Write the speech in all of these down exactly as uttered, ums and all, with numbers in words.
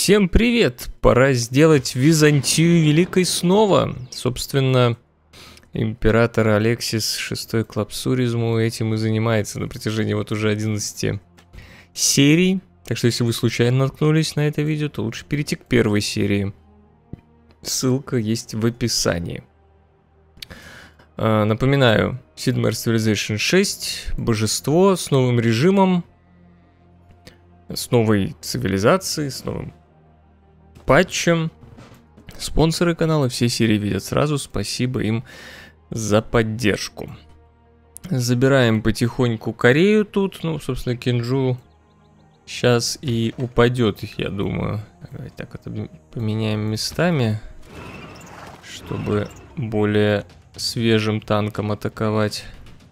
Всем привет! Пора сделать Византию Великой снова. Собственно, император Алексис шестой Клапсуризму этим и занимается на протяжении вот уже одиннадцати серий. Так что если вы случайно наткнулись на это видео, то лучше перейти к первой серии. Ссылка есть в описании. Напоминаю, Sid Meier's Civilization шесть, божество с новым режимом, с новой цивилизацией, с новым патчем. Спонсоры канала все серии видят сразу, спасибо им за поддержку. Забираем потихоньку Корею тут, ну, собственно, Кинджу сейчас и упадет, я думаю. Давайте так это поменяем местами, чтобы более свежим танком атаковать.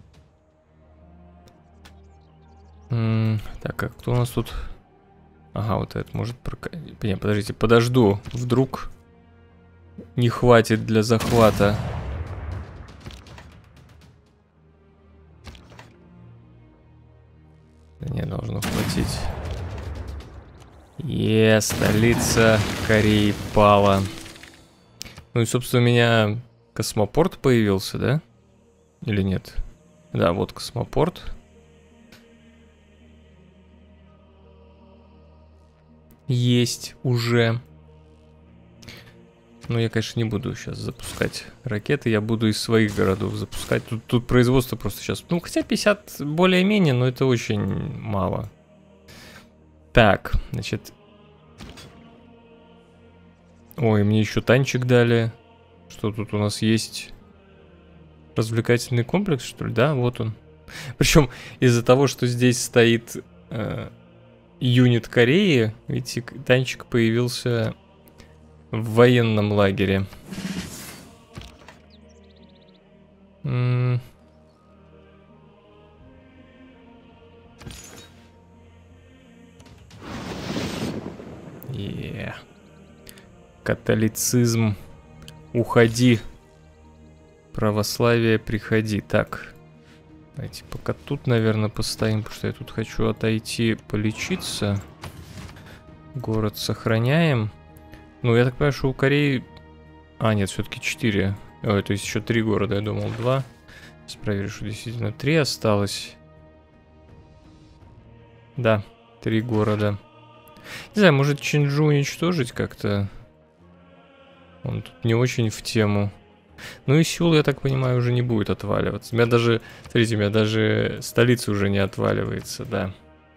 М-м, так, а кто у нас тут? Ага, вот это может прокатить. Не, подождите, подожду. Вдруг не хватит для захвата. Да не, должно хватить. Е, столица Кореи пала. Ну и, собственно, у меня космопорт появился, да? Или нет? Да, вот космопорт. Есть уже. Но я, конечно, не буду сейчас запускать ракеты. Я буду из своих городов запускать. Тут, тут производство просто сейчас... Ну, хотя пятьдесят более-менее, но это очень мало. Так, значит... Ой, мне еще танчик дали. Что тут у нас есть? Развлекательный комплекс, что ли? Да, вот он. Причем из-за того, что здесь стоит... Э юнит Кореи, видите, танчик появился в военном лагере. М-м. Yeah. Католицизм, уходи. Православие, приходи. Так. Давайте пока тут, наверное, постоим, потому что я тут хочу отойти полечиться. Город сохраняем. Ну, я так понимаю, что у Кореи... А, нет, все-таки четыре. Ой, то есть еще три города, я думал, два. Сейчас проверю, что действительно три осталось. Да, три города. Не знаю, может Чинджу уничтожить как-то? Он тут не очень в тему. Ну и Сеул, я так понимаю, уже не будет отваливаться. У меня даже, смотрите, у меня даже столица уже не отваливается, да.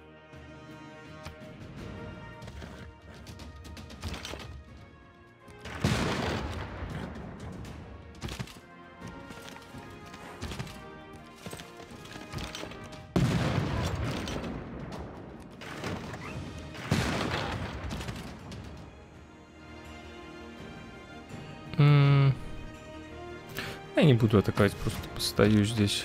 М-м- Я не буду атаковать, просто постою здесь.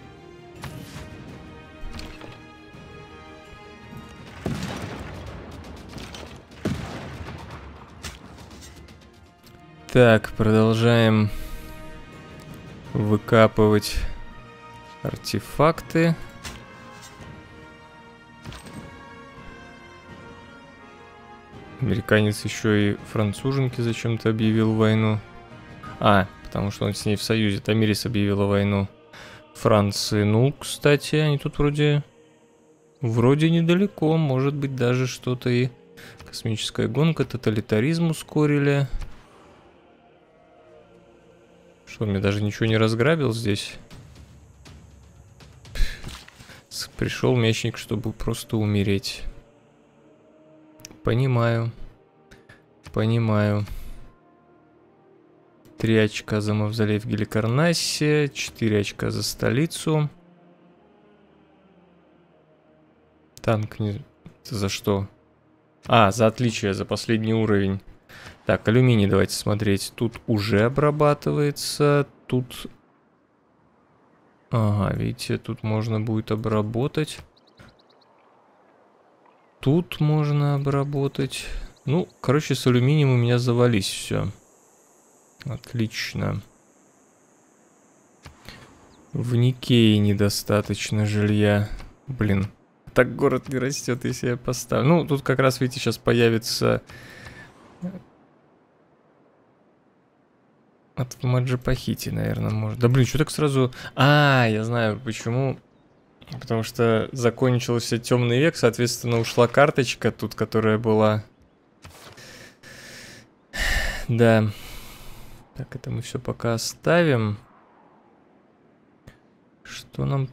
Так, продолжаем выкапывать артефакты. Американец еще и француженке зачем-то объявил войну. А, потому что он с ней в союзе. Тамирис объявила войну Франции. Ну, кстати, они тут вроде... Вроде недалеко. Может быть, даже что-то и... Космическая гонка, тоталитаризм ускорили. Что, мне даже ничего не разграбил здесь? Пришел мечник, чтобы просто умереть. Понимаю. Понимаю. Три очка за мавзолей в Геликарнассе, четыре очка за столицу. Танк не... За что? А, за отличие, за последний уровень. Так, алюминий давайте смотреть. Тут уже обрабатывается. Тут... Ага, видите, тут можно будет обработать. Тут можно обработать. Ну, короче, с алюминием у меня завались все. Отлично. В Никее недостаточно жилья. Блин, так город не растет, если я поставлю. Ну, тут как раз, видите, сейчас появится От Маджипахити, наверное, может. Да блин, что так сразу... А, я знаю почему. Потому что закончился темный век, соответственно, ушла карточка тут, которая была. Да. Так, это мы все пока оставим. Что нам...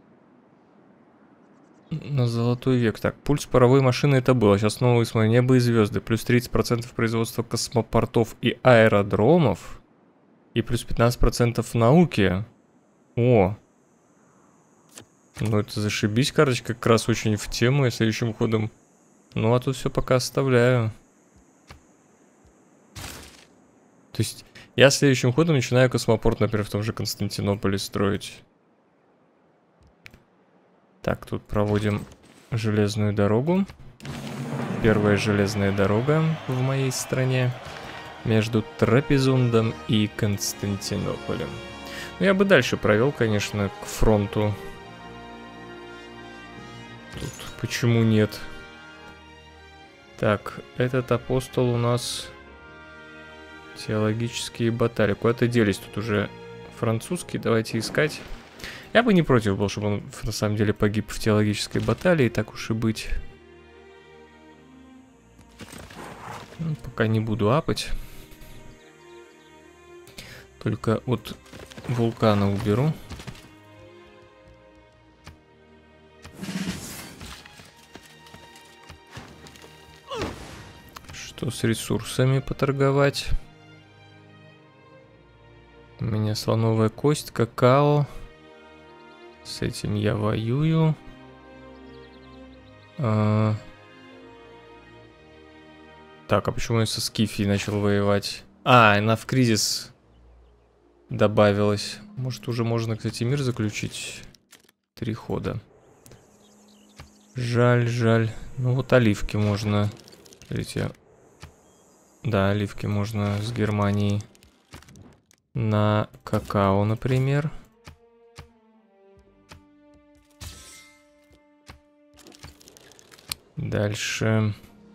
На золотой век. Так, пульс паровой машины это было. Сейчас новые смотрю. Небо и звезды. Плюс тридцать процентов производства космопортов и аэродромов. И плюс пятнадцать процентов науки. О. Ну это зашибись, карточка как раз очень в тему. Я следующим ходом. Ну а тут все пока оставляю. То есть я следующим ходом начинаю космопорт, например, в том же Константинополе строить. Так, тут проводим железную дорогу. Первая железная дорога в моей стране. Между Трапезундом и Константинополем. Ну, я бы дальше провел, конечно, к фронту. Тут почему нет? Так, этот апостол у нас... Теологические баталии. Куда-то делись тут уже французские. Давайте искать. Я бы не против был, чтобы он на самом деле погиб в теологической баталии, так уж и быть. Ну, пока не буду апать. Только от вулкана уберу. Что с ресурсами поторговать? У меня слоновая кость, какао. С этим я воюю. А... Так, а почему я со Скифией начал воевать? А, она в кризис добавилась. Может, уже можно, кстати, мир заключить? Три хода. Жаль, жаль. Ну вот оливки можно. Смотрите. Да, оливки можно с Германией. На какао, например. Дальше.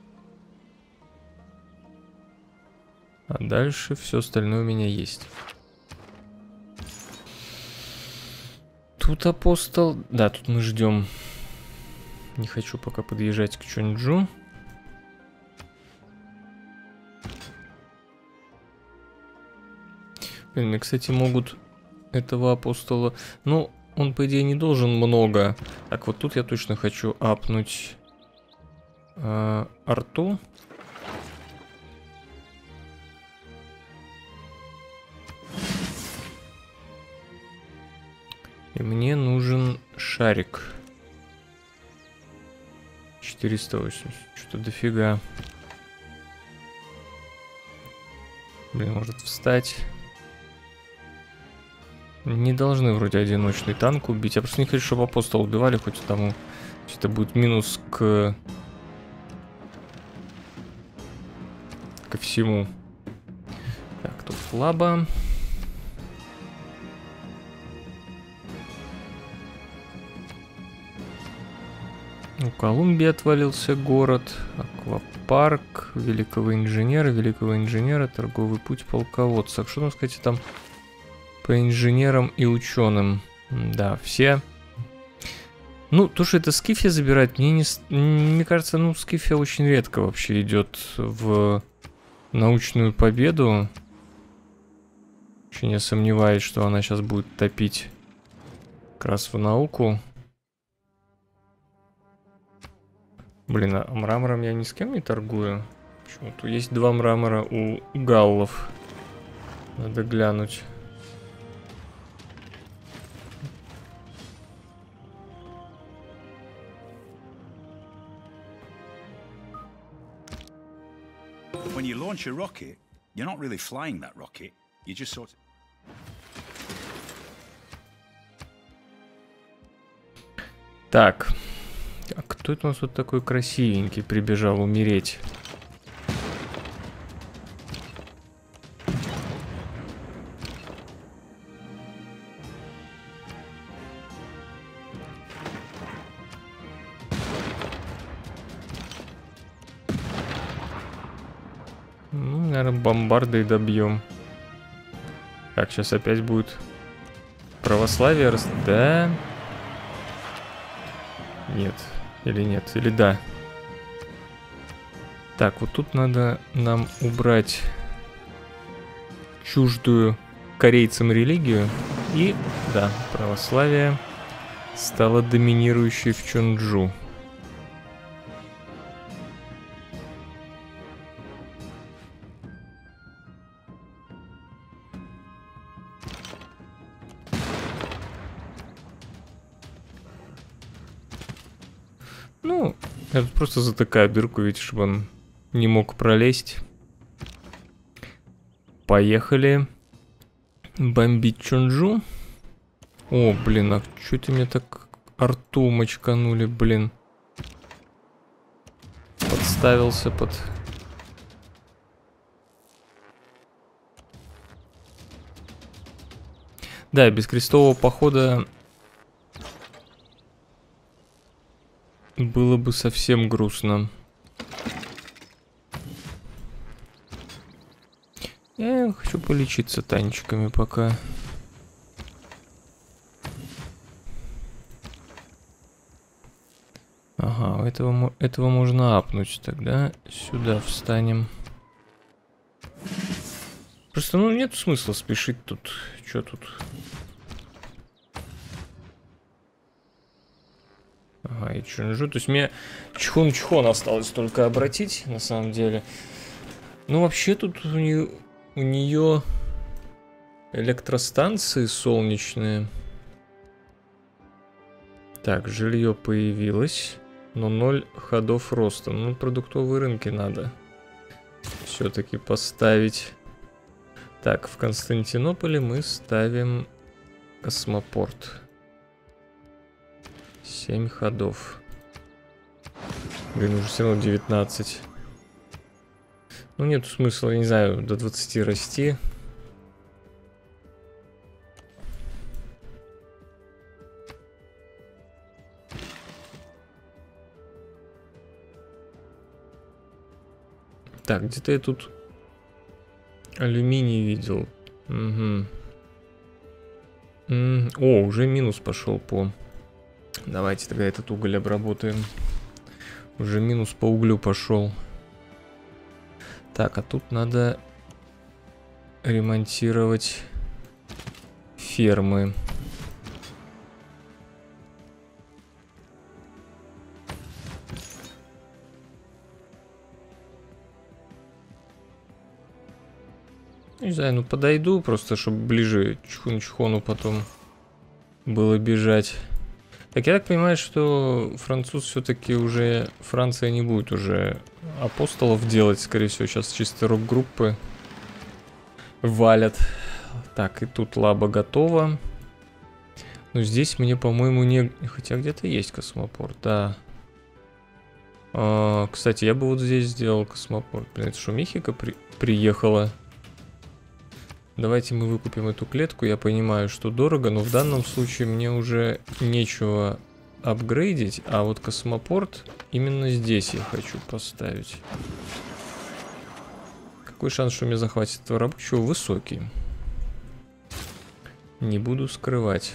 А дальше все остальное у меня есть. Тут апостол... Да, тут мы ждем. Не хочу пока подъезжать к Чонджу. Блин, мне, кстати, могут этого апостола... Ну, он, по идее, не должен много. Так, вот тут я точно хочу апнуть э, арту. И мне нужен шарик. четыреста восемьдесят. Что-то дофига. Блин, может встать. Не должны вроде одиночный танк убить. Я просто не хочу, чтобы апостола убивали, хоть тому. Это будет минус к... ко всему. Так, тут лаба. У Колумбии отвалился город. Аквапарк. Великого инженера. Великого инженера. Торговый путь полководца. Что там, кстати, там по инженерам и ученым? Да, все. Ну, то, что это Скифия забирать, мне не... Мне кажется, ну, Скифия очень редко вообще идет в научную победу. Очень я сомневаюсь, что она сейчас будет топить как раз в науку. Блин, а мрамором я ни с кем не торгую. Почему-то есть два мрамора у галлов. Надо глянуть. When you launch a rocket, you're not really flying that rocket. You just sort of... Так. А кто это у нас вот такой красивенький прибежал умереть? Ну, наверное, бомбардой добьем. Так, сейчас опять будет православие. Рас... Да? Нет. Или нет? Или да? Так, вот тут надо нам убрать чуждую корейцам религию. И, да, православие стало доминирующей в Чонджу. Ну, я тут просто затыкаю дырку, ведь чтобы он не мог пролезть. Поехали бомбить Чонджу. О, блин, а чё ты мне так арту мочканули, блин. Подставился под... Да, без крестового похода было бы совсем грустно. Я хочу полечиться танчиками пока. Ага, этого, этого можно апнуть. Тогда сюда встанем. Просто, ну, нет смысла спешить тут. Чё тут? Ага, и Чонджу. То есть мне Чхон-Чхон осталось только обратить, на самом деле. Ну, вообще тут у нее, у нее электростанции солнечные. Так, жилье появилось, но ноль ходов роста. Ну, продуктовые рынки надо все-таки поставить. Так, в Константинополе мы ставим космопорт. семь ходов. Блин, уже все равно девятнадцать. Ну, нет смысла, я не знаю, до двадцати расти. Так, где-то я тут алюминий видел. Угу. М-м. О, уже минус пошел по... Давайте тогда этот уголь обработаем. Уже минус по углю пошел. Так, а тут надо ремонтировать фермы. Не знаю, ну подойду просто, чтобы ближе Чхон-Чхону потом было бежать. Так, я так понимаю, что француз все-таки уже... Франция не будет уже апостолов делать, скорее всего, сейчас чисто рок-группы валят. Так, и тут лаба готова. Но здесь мне, по-моему, не... Хотя где-то есть космопорт, да. А, кстати, я бы вот здесь сделал космопорт. Блин, это что, Мехико при... приехала? Давайте мы выкупим эту клетку. Я понимаю, что дорого, но в данном случае мне уже нечего апгрейдить. А вот космопорт именно здесь я хочу поставить. Какой шанс, что мне захватит этого рабочего? Высокий. Не буду скрывать.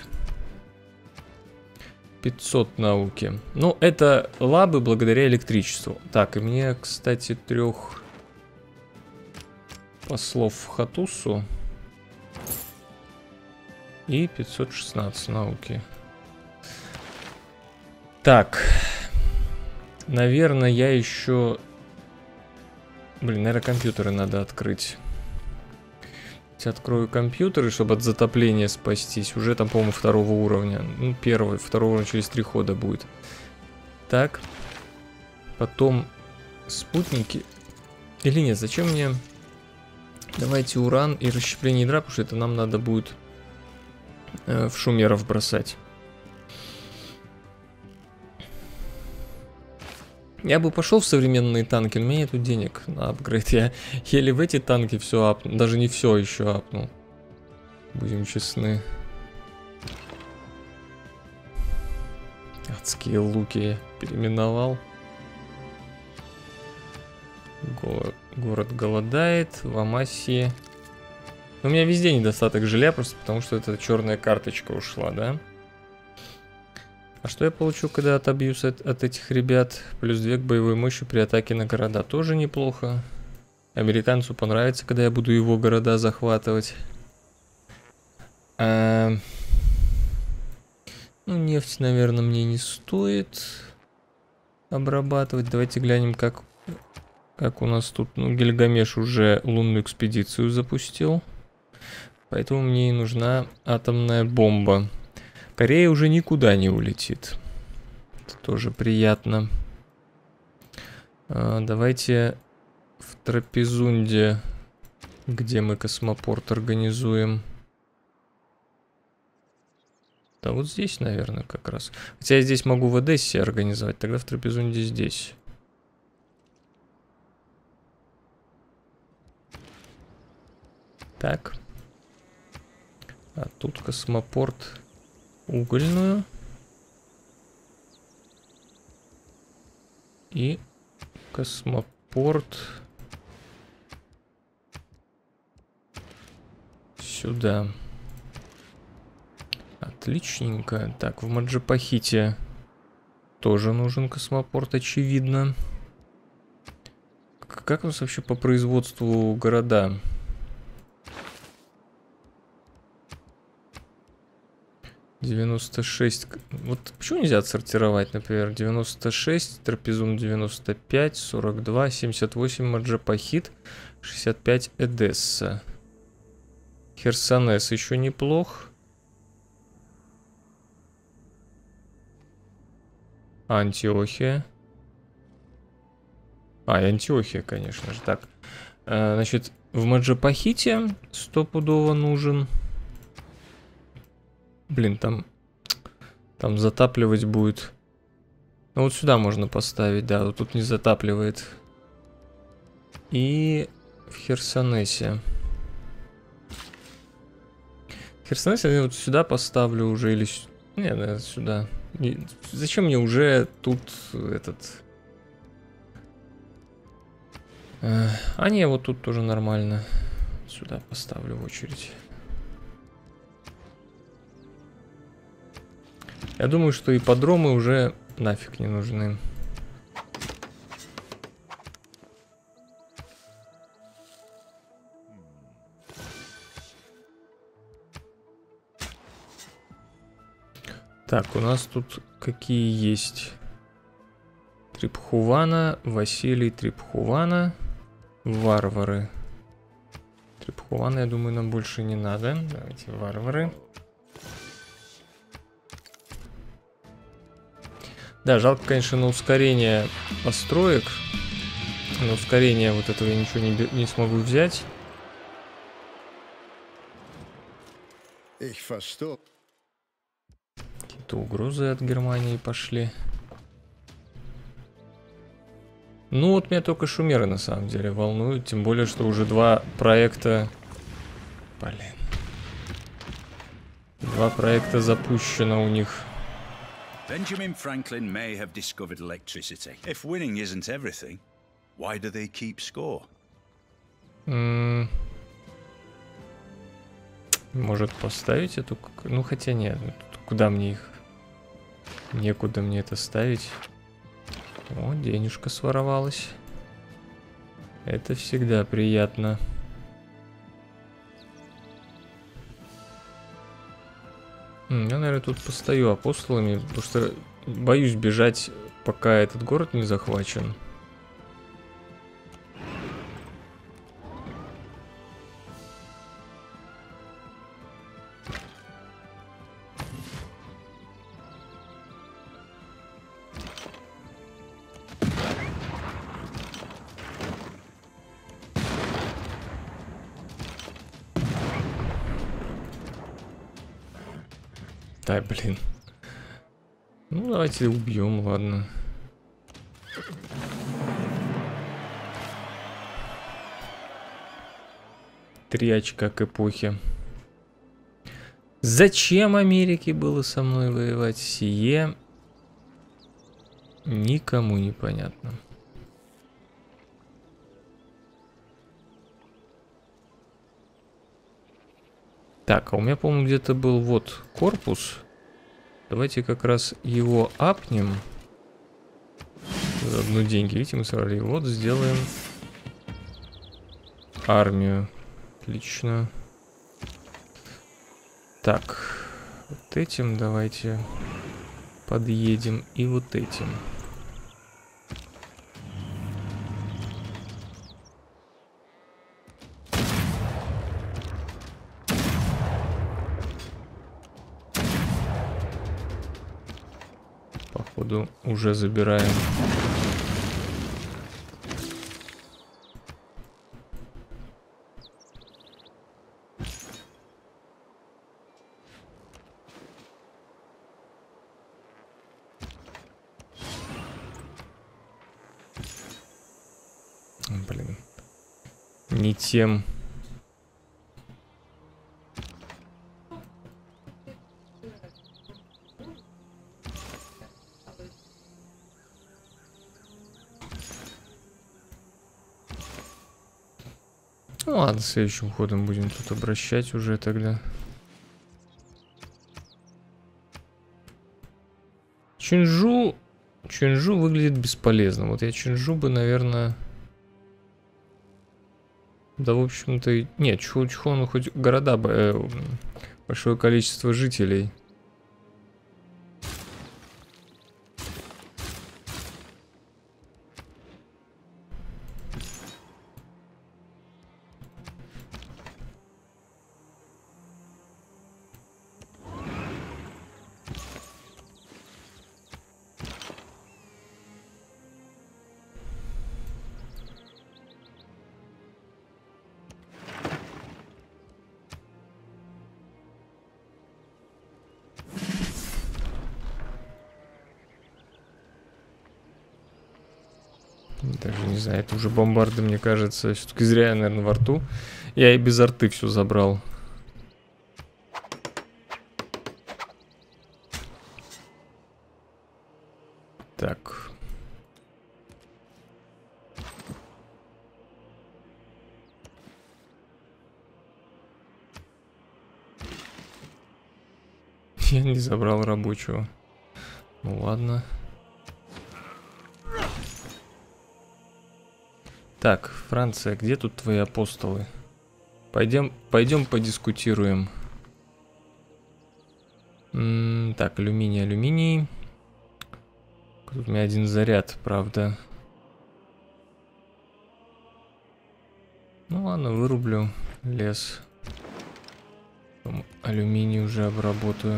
пятьсот науки. Ну, это лабы благодаря электричеству. Так, и мне, кстати, трех послов в Хатусу. И пятьсот шестнадцать науки. Так. Наверное, я еще... Блин, наверное, компьютеры надо открыть. Открою компьютеры, чтобы от затопления спастись. Уже там, по-моему, второго уровня. Ну, первый, второго уровня через три хода будет. Так. Потом спутники. Или нет, зачем мне... Давайте уран и расщепление ядра, потому что это нам надо будет э, в шумеров бросать. Я бы пошел в современные танки, но у меня нету денег на апгрейд. Я еле в эти танки все апнул. Даже не все еще апнул. Будем честны. Адские луки я переименовал. Го- город голодает. В Амасии У меня везде недостаток жилья, просто потому что эта черная карточка ушла, да? А что я получу, когда отобьюсь от, от этих ребят? Плюс две к боевой мощи при атаке на города. Тоже неплохо. Американцу понравится, когда я буду его города захватывать. А... Ну, нефть, наверное, мне не стоит обрабатывать. Давайте глянем, как, как у нас тут. Ну, Гильгамеш уже лунную экспедицию запустил. Поэтому мне и нужна атомная бомба. Корея уже никуда не улетит. Это тоже приятно. А, давайте в Трапезунде, где мы космопорт организуем. Да вот здесь, наверное, как раз. Хотя я здесь могу в Одессе организовать. Тогда в Трапезунде здесь. Так. А тут космопорт угольную. И космопорт сюда. Отличненько. Так, в Маджапахите тоже нужен космопорт, очевидно. Как у нас вообще по производству города? девяносто шесть. Вот почему нельзя отсортировать, например, девяносто шесть, Трапезун девяносто пять, сорок два, семьдесят восемь Маджапахит, шестьдесят пять Эдесса. Херсонес еще неплох. Антиохия. А, и Антиохия, конечно же. Так, а, значит, в Маджапахите стопудово нужен. Блин, там, там затапливать будет. Ну вот сюда можно поставить, да, вот тут не затапливает. И в Херсонесе. В Херсонесе я вот сюда поставлю уже или... Не, да, сюда. И зачем мне уже тут этот... А не, вот тут тоже нормально. Сюда поставлю в очередь. Я думаю, что ипподромы уже нафиг не нужны. Так, у нас тут какие есть? Трипхувана, Василий Трипхувана, варвары. Трипхувана, я думаю, нам больше не надо. Давайте варвары. Да, жалко, конечно, на ускорение построек. На ускорение вот этого я ничего не, не смогу взять. Какие-то угрозы от Германии пошли. Ну вот меня только шумеры на самом деле волнуют. Тем более, что уже два проекта... Блин. Два проекта запущено у них. Benjamin Franklin may have discovered electricity. If winning isn't everything, why do they keep score? Mm. Может поставить эту... Ну хотя нет, куда мне их... Некуда мне это ставить. О, денежка своровалась. Это всегда приятно. Я, наверное, тут постою апостолами, потому что боюсь бежать, пока этот город не захвачен. Да, блин. Ну, давайте убьем, ладно. Три очка к эпохе. Зачем Америке было со мной воевать? Сие никому не понятно. Так, а у меня, по-моему, где-то был вот корпус. Давайте как раз его апнем. Заодно деньги, видите, мы собрали. Вот сделаем армию. Отлично. Так, вот этим давайте подъедем и вот этим. Походу уже забираем. Блин, не тем. Ну ладно, следующим ходом будем тут обращать уже тогда. Чинжу... Чинжу выглядит бесполезно. Вот я Чинжу бы, наверное... Да, в общем-то... Нет, Чхону хоть города... Э, большое количество жителей. Даже не знаю, это уже бомбарды, мне кажется. Все-таки зря я, наверное, во рту. Я и без арты все забрал. Так. Я не забрал рабочего. Ну ладно. Так, Франция, где тут твои апостолы? Пойдем, пойдем подискутируем. М-м, так, алюминий, алюминий. Тут у меня один заряд, правда. Ну ладно, вырублю лес. Потом алюминий уже обработаю.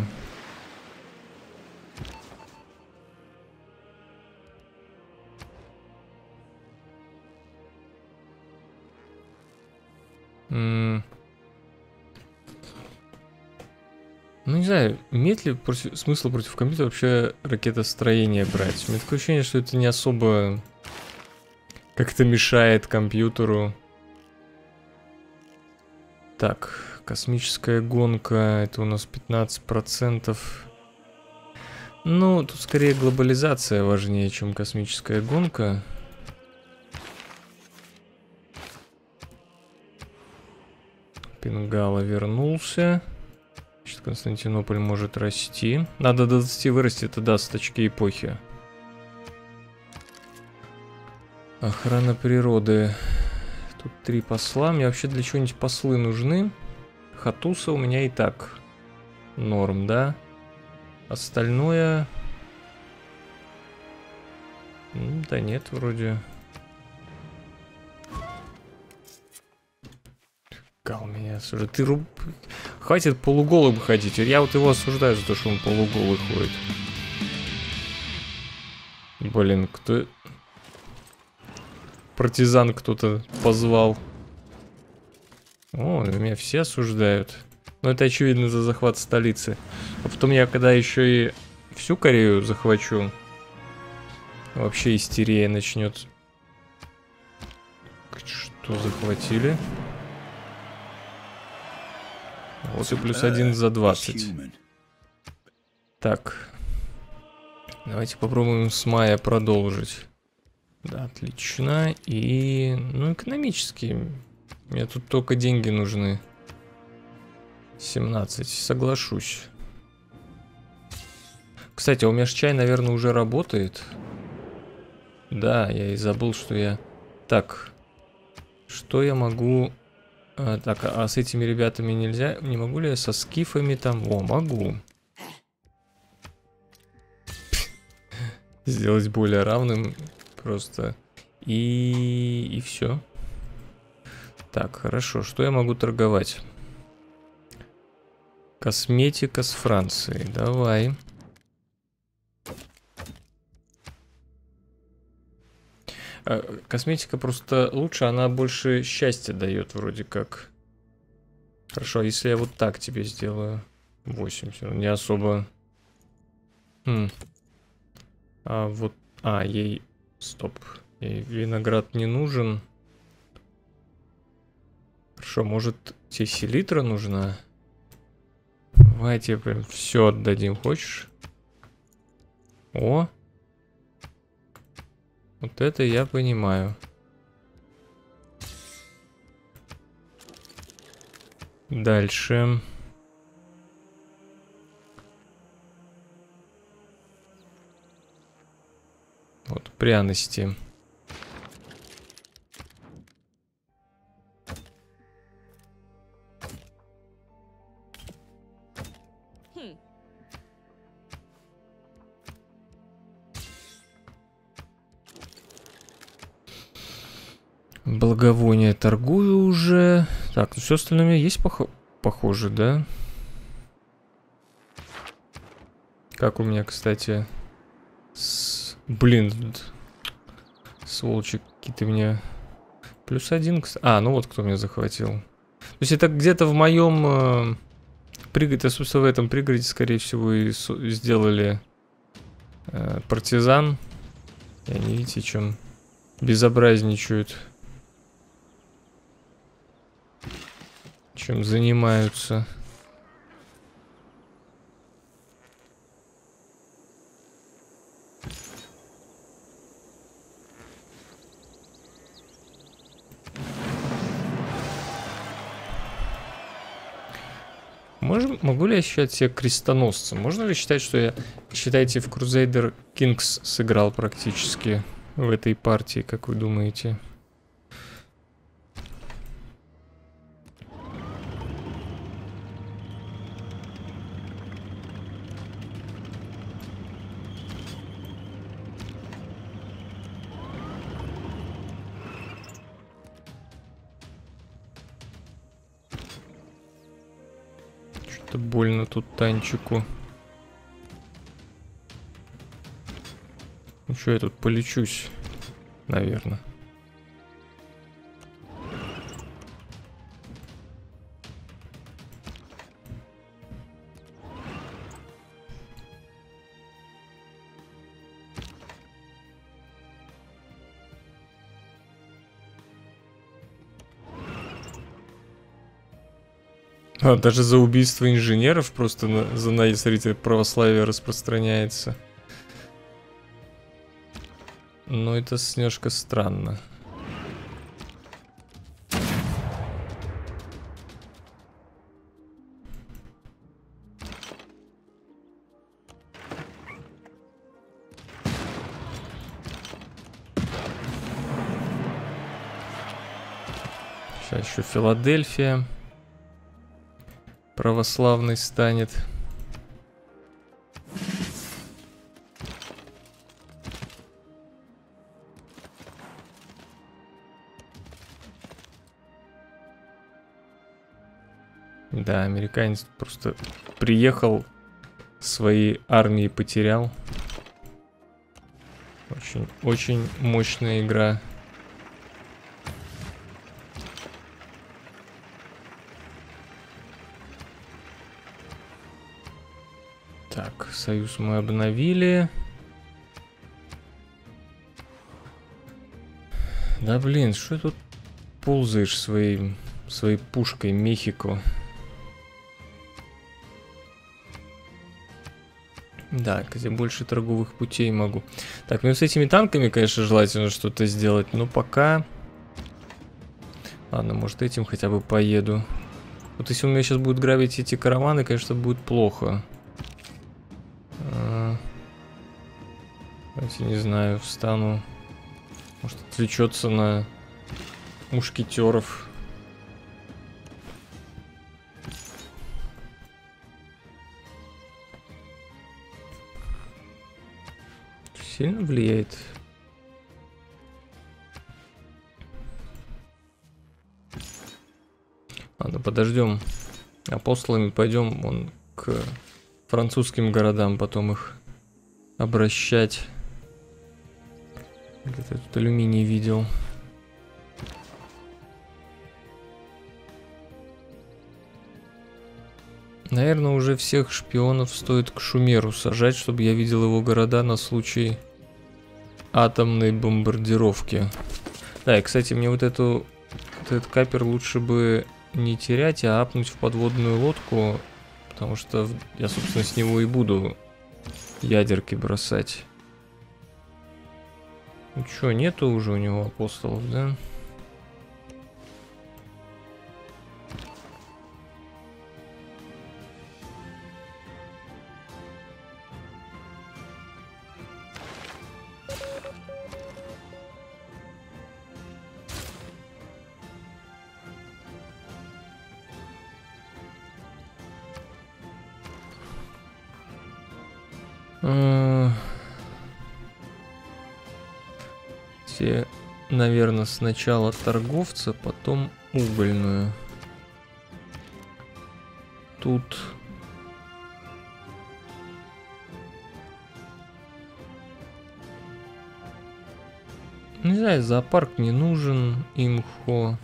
М-м. Ну, не знаю, имеет ли против... смысл против компьютера вообще ракетостроение брать? У меня такое ощущение, что это не особо как-то мешает компьютеру. Так, космическая гонка, это у нас пятнадцать процентов. Ну, тут скорее глобализация важнее, чем космическая гонка. Пенгала вернулся. Значит, Константинополь может расти. Надо до двадцати вырасти, это даст очки эпохи. Охрана природы. Тут три посла. Мне вообще для чего-нибудь послы нужны. Хатуса у меня и так норм, да? Остальное... Да нет, вроде... Кал меня осуждает. Ты руб... Хватит полуголым ходить. Я вот его осуждаю за то, что он полуголый ходит. Блин, кто... Партизан кто-то позвал. О, меня все осуждают. Но это очевидно за захват столицы. А потом я, когда еще и всю Корею захвачу, вообще истерия начнется. Что захватили? Вот и плюс один за двадцать. Так. Давайте попробуем с мая продолжить. Да, отлично. И, ну, экономически. Мне тут только деньги нужны. семнадцать, соглашусь. Кстати, а у меня ж чай, наверное, уже работает. Да, я и забыл, что я... Так, что я могу... А, так, а с этими ребятами нельзя? Не могу ли я со скифами там? О, могу. Сделать более равным просто. И... и все. Так, хорошо. Что я могу торговать? Косметика с Францией. Давай. Косметика просто лучше, она больше счастья дает вроде как. Хорошо, если я вот так тебе сделаю. восемь, не особо. Хм. А вот, а, ей, стоп, ей виноград не нужен. Хорошо, может тебе селитра нужна? Давайте прям все отдадим, хочешь? О! Вот это я понимаю. Дальше. Вот пряности. Благовоние торгую уже. Так, ну все остальное есть пох похоже, да? Как у меня, кстати, с... блин, сволочи какие-то мне. Плюс один, кстати. А, ну вот кто меня захватил. То есть это где-то в моем э, пригороде, собственно, в этом пригороде, скорее всего, и сделали э, партизан. И они, видите, чем безобразничают. Чем занимаются. Можем, могу ли я считать себя крестоносцем? Можно ли считать, что я, считаете, в Crusader Kings сыграл практически в этой партии, как вы думаете? Что-то больно тут танчику. Ну что, я тут полечусь, наверное. А, даже за убийство инженеров просто на, за, на, смотрите, православие распространяется. Но это немножко странно. Сейчас еще Филадельфия православный станет. Да, американец просто приехал, свои армии потерял. Очень, очень мощная игра. Так, союз мы обновили. Да блин, что тут ползаешь своей, своей пушкой, Мехико? Да, где больше торговых путей могу. Так, ну с этими танками, конечно, желательно что-то сделать, но пока... Ладно, может этим хотя бы поеду. Вот если у меня сейчас будут грабить эти караваны, конечно, будет плохо. А, давайте, не знаю, встану. Может, отвлечется на мушкетеров. Сильно влияет. Ладно, подождем. Апостолами пойдем вон к французским городам, потом их обращать. Где-то тут алюминий видел. Наверное, уже всех шпионов стоит к Шумеру сажать, чтобы я видел его города на случай атомной бомбардировки. Да, и, кстати, мне вот эту вот этот капер лучше бы не терять, а апнуть в подводную лодку, потому что я, собственно, с него и буду ядерки бросать. Ну чё, нету уже у него апостолов, да? Те, наверное, сначала торговца, потом угольную. Тут не знаю, зоопарк не нужен, имхо,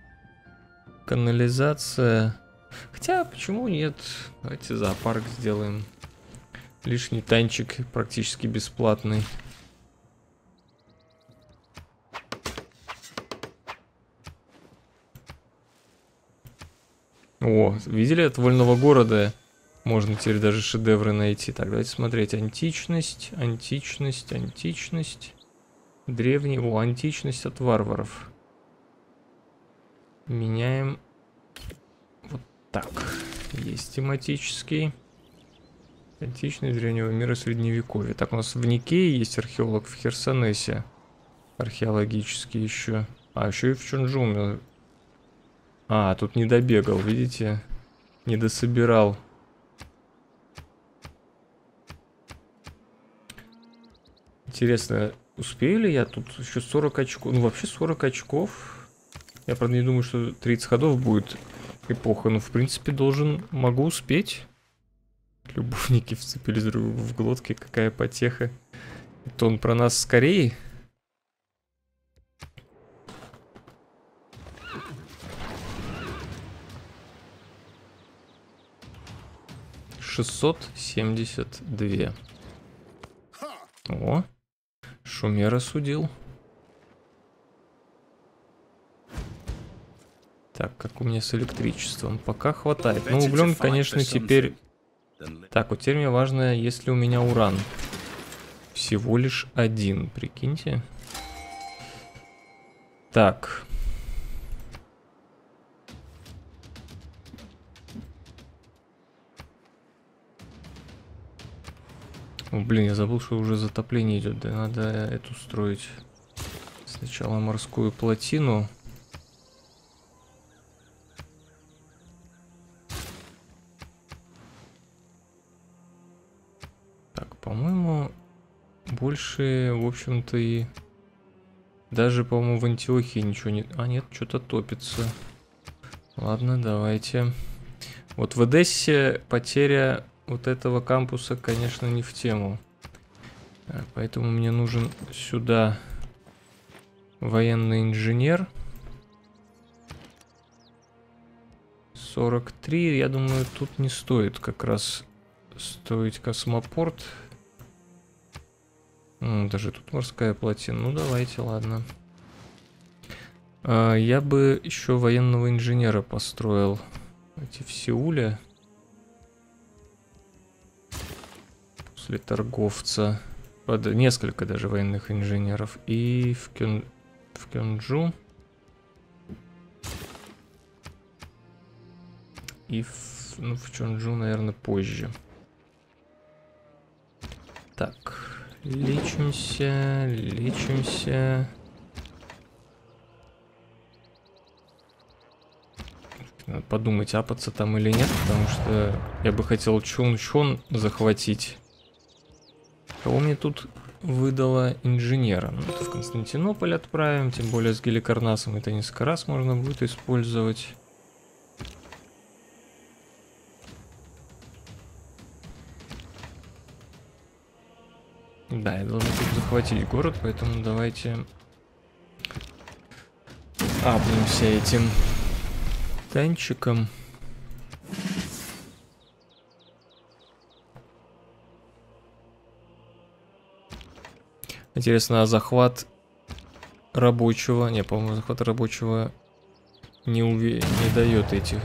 канализация. Хотя, почему нет? Давайте зоопарк сделаем. Лишний танчик практически бесплатный. О, видели, от вольного города можно теперь даже шедевры найти. Так, давайте смотреть. Античность, античность, античность. Древний. О, античность от варваров. Меняем. Вот так. Есть тематический. Античность древнего мира средневековья. Так, у нас в Никее есть археолог, в Херсонесе. Археологический еще. А, еще и в Чунджу. А, тут не добегал, видите? Не дособирал. Интересно, успею ли я? Тут еще сорок очков. Ну, вообще сорок очков. Я, правда, не думаю, что тридцать ходов будет эпоха. Но, в принципе, должен... Могу успеть. Любовники вцепились друг другу в глотки. Какая потеха. Это он про нас скорее. шестьсот семьдесят два. О, Шумер осудил. Так, как у меня с электричеством? Пока хватает. Ну, углем, конечно, теперь... Так, вот теперь мне важно, есть ли у меня уран. Всего лишь один, прикиньте. Так. О, блин, я забыл, что уже затопление идет. Да, надо эту строить. Сначала морскую плотину. Так, по-моему, больше, в общем-то, и... Даже, по-моему, в Антиохии ничего не... А, нет, что-то топится. Ладно, давайте. Вот в Одессе потеря вот этого кампуса, конечно, не в тему. Поэтому мне нужен сюда военный инженер. сорок три, я думаю, тут не стоит как раз строить космопорт. Ну, даже тут морская плотина. Ну, давайте, ладно. А, я бы еще военного инженера построил. Эти в Сеуле. После торговца. Под несколько даже военных инженеров. И в, Кён... в Кёнджу. и в, ну, в Чонджу, наверное, позже. Так, лечимся, лечимся. Надо подумать, апаться там или нет, потому что я бы хотел Чон-Чон захватить. Кого мне тут выдала инженера? Ну, это в Константинополь отправим, тем более с Геликарнасом это несколько раз можно будет использовать. Да, я должен тут захватить город, поэтому давайте апнемся этим танчиком. Интересно, а захват рабочего... Не, по-моему, захват рабочего не, уве... не дает этих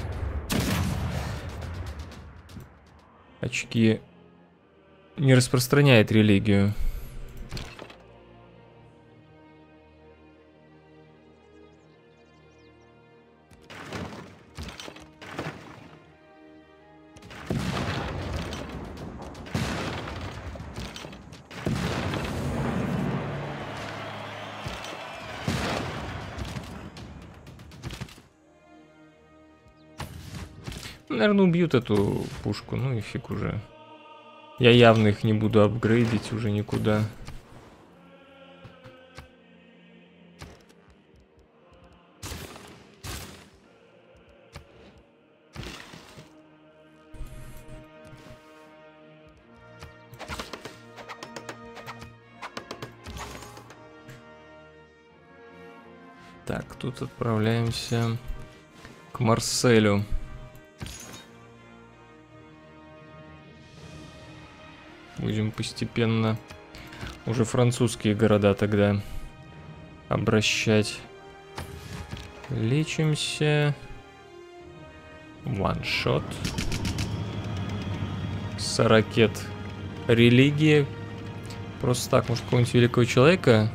очки. Не распространяет религию. Наверное, убьют эту пушку, ну и фиг уже. Я явно их не буду апгрейдить уже никуда. Так, тут отправляемся к Марселю. Будем постепенно уже французские города тогда обращать. Лечимся. Ваншот. С ракет. Религия. Просто так, может, какого-нибудь великого человека?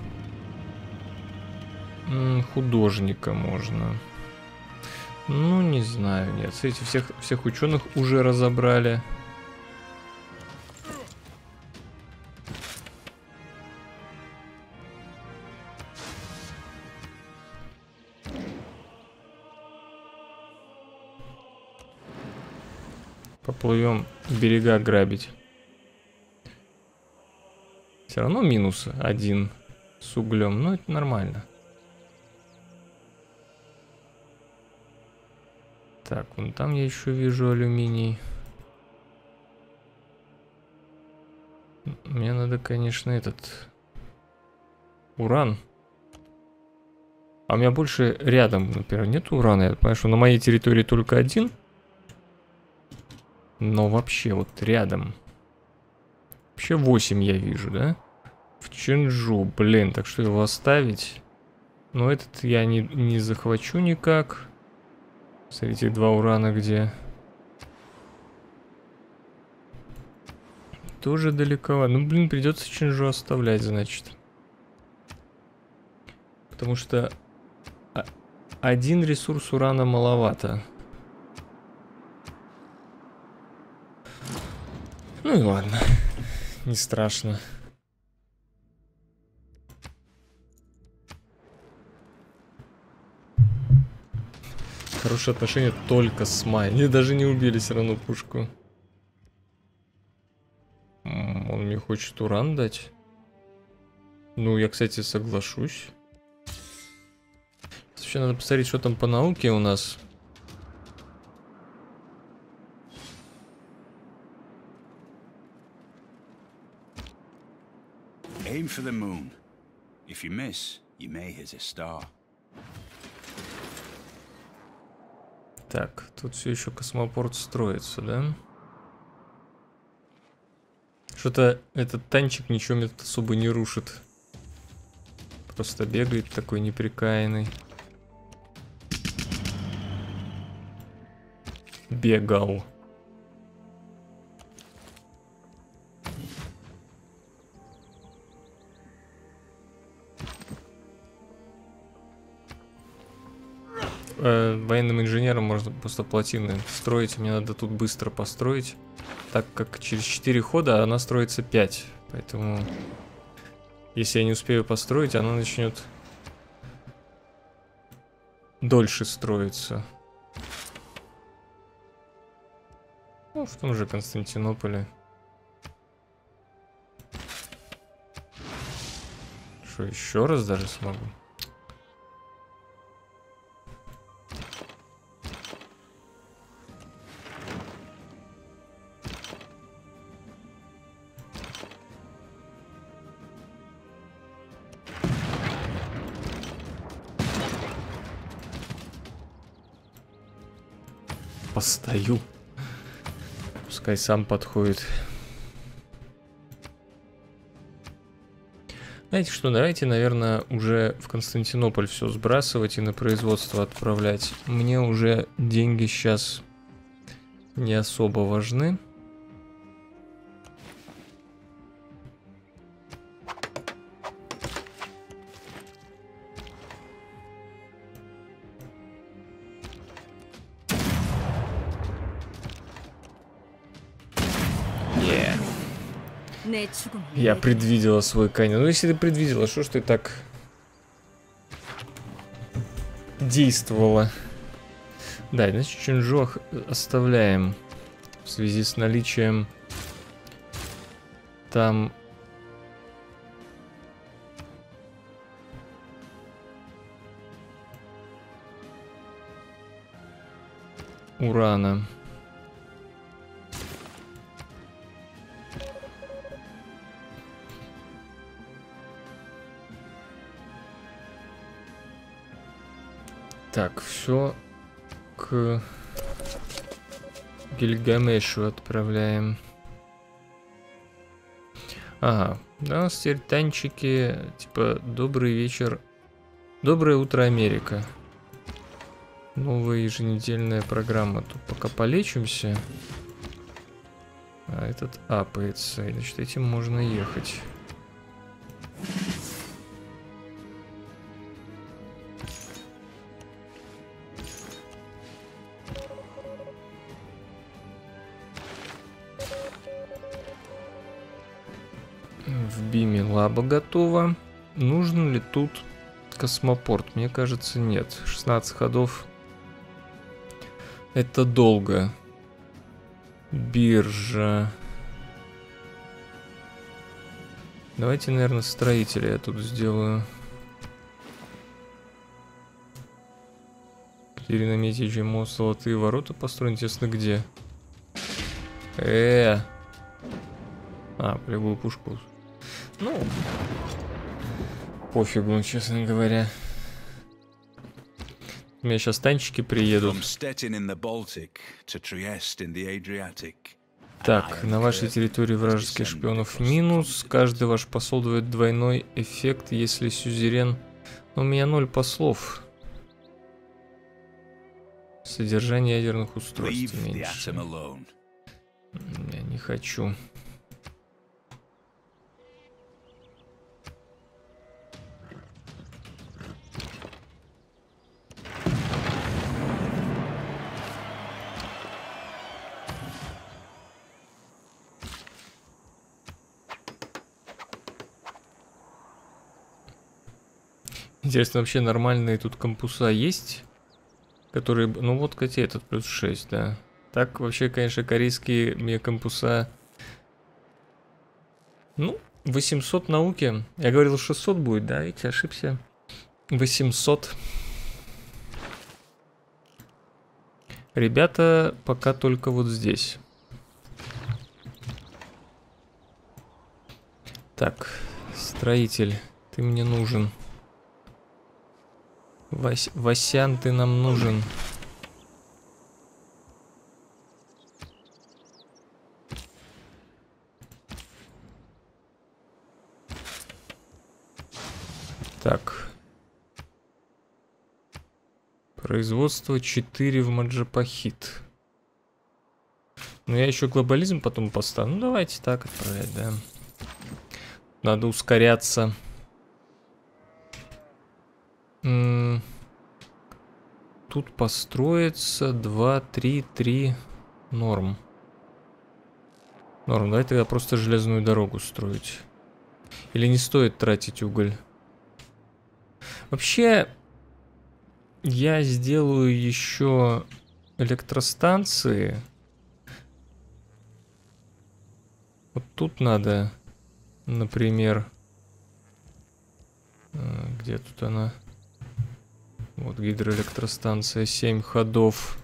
М-м, художника можно. Ну, не знаю, нет. Смотрите, всех, всех ученых уже разобрали. Поплывем берега грабить. Все равно минус один с углем, но это нормально. Так, вон там я еще вижу алюминий. Мне надо, конечно, этот уран. А у меня больше рядом, например, нет урана. Я понимаю, что на моей территории только один. Но вообще вот рядом. Вообще восемь я вижу, да? В Чонджу, блин, так что его оставить? Но этот я не, не захвачу никак. Смотрите, два урана где. Тоже далеко. Ну, блин, придется Чонджу оставлять, значит. Потому что один ресурс урана маловато. Ну и ладно. Не страшно. Хорошие отношения только с Май. Они даже не убили все равно пушку. Он мне хочет уран дать. Ну, я, кстати, соглашусь. Вообще надо посмотреть, что там по науке у нас. Aim for the moon. If you miss, you may hit a star. Так, тут все еще космопорт строится, да? Что-то этот танчик ничего мне тут особо не рушит. Просто бегает такой неприкаянный. Бегал. э, военным инженерам можно просто плотины строить. Мне надо тут быстро построить. Так как через четыре хода она строится пять. Поэтому, если я не успею построить, она начнет дольше строиться. Ну, в том же Константинополе. Что, еще раз даже смогу? Постою. Пускай сам подходит. Знаете что, давайте, наверное, уже в Константинополь все сбрасывать и на производство отправлять. Мне уже деньги сейчас не особо важны. Я предвидела свой конец. Ну, если ты предвидела, что ж ты так действовала? Да, значит, Чунжо оставляем в связи с наличием там урана. Так, все к Гильгамешу отправляем. Ага, да, у нас теперь танчики, типа, добрый вечер. Доброе утро, Америка. Новая еженедельная программа. Тут пока полечимся. А этот апается. Значит, этим можно ехать. В Биме лаба готова. Нужен ли тут космопорт? Мне кажется, нет. шестнадцать ходов. Это долго. Биржа. Давайте, наверное, строителя я тут сделаю. Перенамете мост, золотые ворота построен. Интересно, где? Э, -э. А, полевую пушку. Ну, пофигу, честно говоря. У меня сейчас танчики приедут. Так, на вашей территории вражеских шпионов минус. Каждый ваш посол дает двойной эффект, если сюзерен... Но у меня ноль послов. Содержание ядерных устройств меньше. Я не хочу. Интересно, вообще нормальные тут кампуса есть? Которые... Ну вот, кстати, этот плюс шесть, да. Так, вообще, конечно, корейские мне кампуса... Ну, восемьсот науки. Я говорил, шестьсот будет, да? Видите, ошибся. восемьсот. Ребята пока только вот здесь. Так, строитель, ты мне нужен. Вась... Васян, ты нам нужен. Так. Производство четыре в Маджапахит. Ну, я еще глобализм потом поставлю. Ну, давайте так отправлять, да. Надо ускоряться. М-м- тут построиться. Два, три, три. Норм. Норм, давай тогда просто железную дорогу строить. Или не стоит тратить уголь? Вообще, я сделаю еще электростанции. Вот тут надо, например... Где тут она? Вот гидроэлектростанция, семь ходов.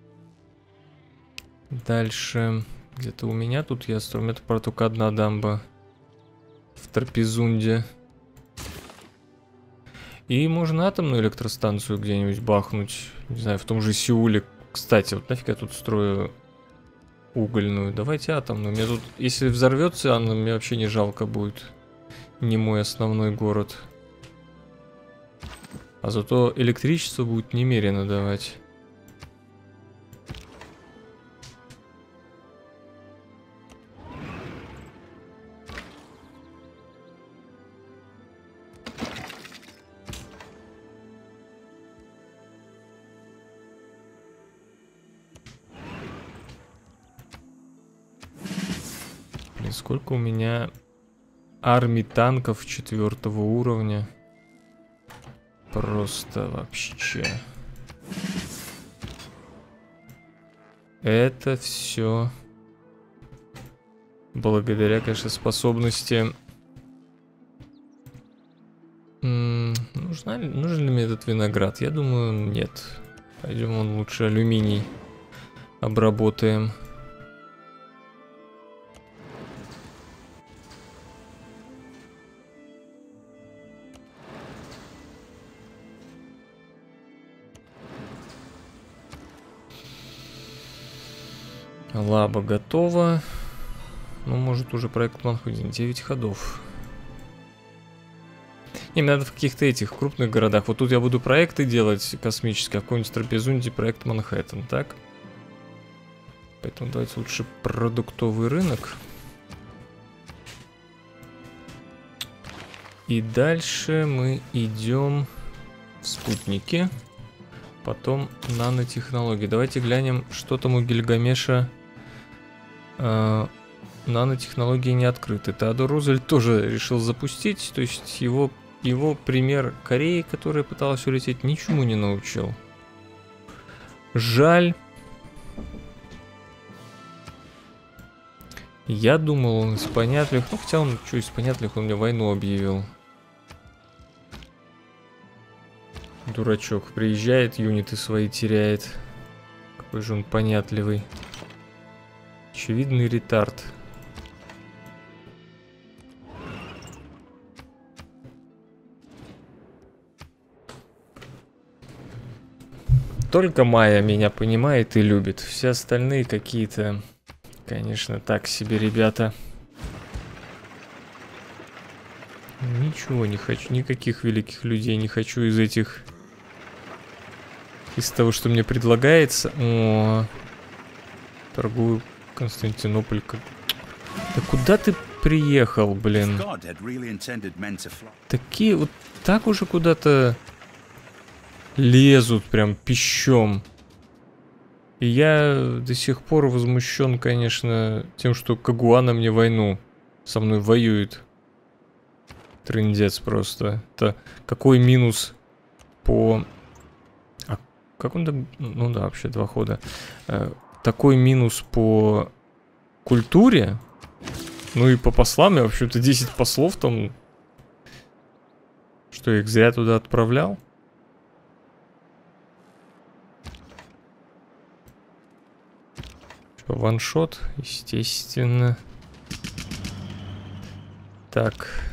Дальше, где-то у меня тут я строю, это, правда, только одна дамба. В Трапезунде. И можно атомную электростанцию где-нибудь бахнуть. Не знаю, в том же Сеуле. Кстати, вот нафиг я тут строю угольную. Давайте атомную. Мне тут, если взорвется, она мне вообще не жалко будет. Не мой основной город. А зато электричество будет немерено давать. Блин, сколько у меня армий танков четвертого уровня. Просто вообще. Это все благодаря, конечно, способности. М-м, нужна ли, нужен ли мне этот виноград? Я думаю, нет. Пойдем он лучше алюминий обработаем. Лаба готова. Ну, может, уже проект Манхудин. девять ходов. Не, мне надо в каких-то этих крупных городах. Вот тут я буду проекты делать космические. А в какой-нибудь Трапезунде проект Манхэттен, так? Поэтому давайте лучше продуктовый рынок. И дальше мы идем в спутники. Потом нанотехнологии. Давайте глянем, что там у Гильгамеша. Э, нанотехнологии не открыты. Теодор Рузвельт тоже решил запустить. То есть его, его пример Кореи, которая пыталась улететь, ничему не научил. Жаль. Я думал, он из понятливых. Ну, хотя он, что из понятливых, он мне войну объявил. Дурачок. Приезжает, юниты свои теряет. Какой же он понятливый. Очевидный ретард. Только Майя меня понимает и любит. Все остальные какие-то, конечно, так себе ребята. Ничего не хочу, никаких великих людей не хочу из этих... Из того, что мне предлагается. О, торгую Константинополь. Да куда ты приехал, блин? Такие вот так уже куда-то лезут прям пищом. И я до сих пор возмущен, конечно, тем, что Кагуана мне войну со мной воюет. Трындец просто. Это какой минус по... А как он там... Ну да, вообще два хода. Э, такой минус по культуре. Ну и по послам. Я, в общем-то, десять послов там... Что, я их зря туда отправлял? Что, ваншот? Естественно. Так...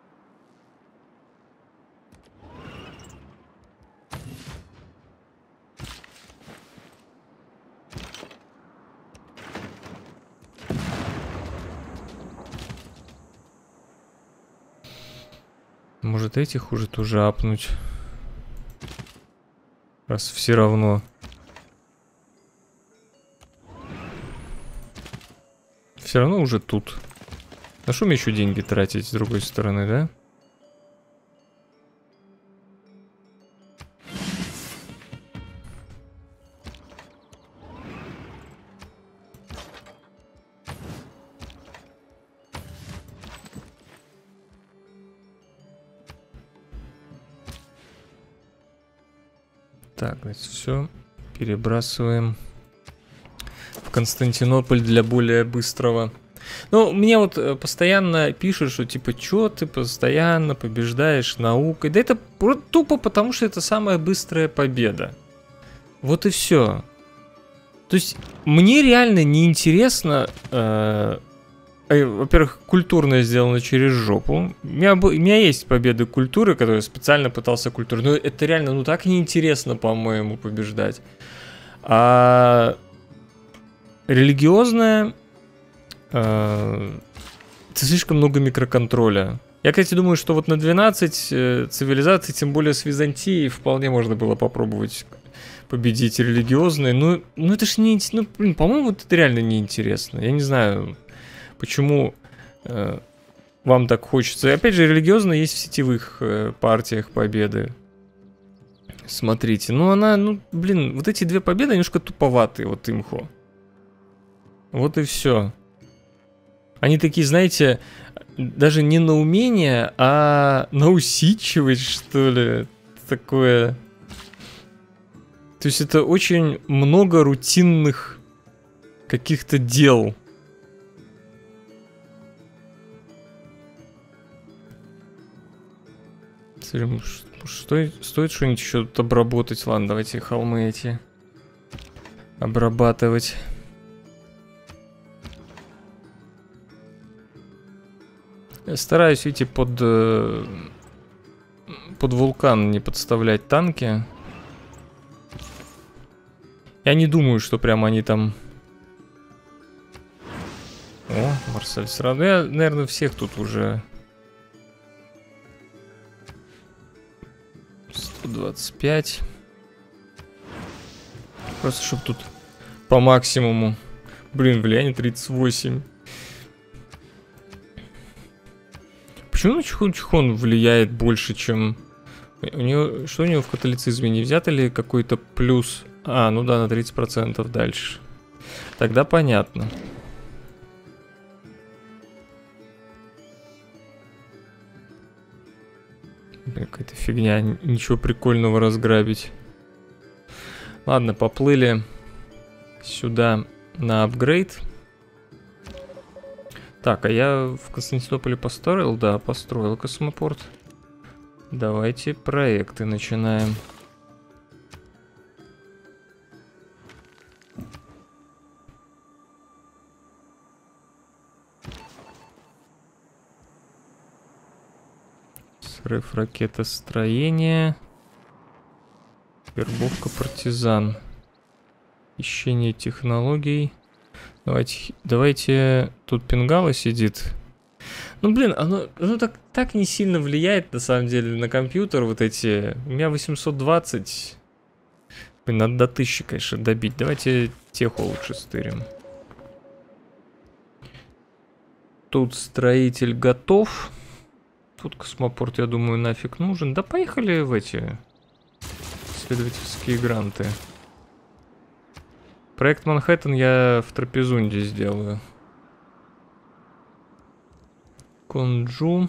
Может, этих уже тоже апнуть? Раз все равно. Все равно уже тут. На что мне еще деньги тратить с другой стороны, да? Так, значит, все перебрасываем в Константинополь для более быстрого. Ну, мне вот постоянно пишут, что типа, чё ты постоянно побеждаешь наукой. Да это тупо потому, что это самая быстрая победа. Вот и все. То есть, мне реально неинтересно... Э, э, во-первых, культурное сделано через жопу. У меня, у меня есть победы культуры, которые я специально пытался культуры. Но это реально, ну так неинтересно, по-моему, побеждать. А религиозное... Э, это слишком много микроконтроля. Я, кстати, думаю, что вот на двенадцать э, цивилизаций, тем более с Византией, вполне можно было попробовать... победить религиозные, ну, ну это ж не, ну, блин, по-моему, это реально неинтересно. Я не знаю, почему э, вам так хочется. И опять же, религиозные есть в сетевых э, партиях победы. Смотрите, ну она, ну, блин, вот эти две победы немножко туповатые, вот имхо. Вот и все. Они такие, знаете, даже не на умение, а на усидчивость, что ли, такое... То есть это очень много рутинных каких-то дел. Смотрим, что, стоит что-нибудь еще тут обработать? Ладно, давайте холмы эти обрабатывать. Я стараюсь, видите, под, под вулкан не подставлять танки. Я не думаю, что прям они там... О, Марсель сразу. Я, наверное, всех тут уже... сто двадцать пять. Просто чтобы тут по максимуму. Блин, влияние тридцать восемь. Почему на Чихон-Чихон влияет больше, чем... У него... Что у него в католицизме? Не взято ли какой-то плюс... А, ну да, на тридцать процентов дальше. Тогда понятно. Блин, какая-то фигня. Ничего прикольного разграбить. Ладно, поплыли сюда на апгрейд. Так, а я в Константинополе построил? Да, построил космопорт. Давайте проекты начинаем. Срыв ракетостроения. Вербовка партизан. Ищение технологий. Давайте, давайте... Тут Пингала сидит. Ну, блин, оно, оно так, так не сильно влияет, на самом деле, на компьютер. Вот эти... У меня восемьсот двадцать. Блин, надо до тысячи, конечно, добить. Давайте теху лучше стырим. Тут строитель готов. Тут космопорт, я думаю, нафиг нужен. Да поехали в эти исследовательские гранты. Проект Манхэттен я в Трапезунде сделаю. Конджу.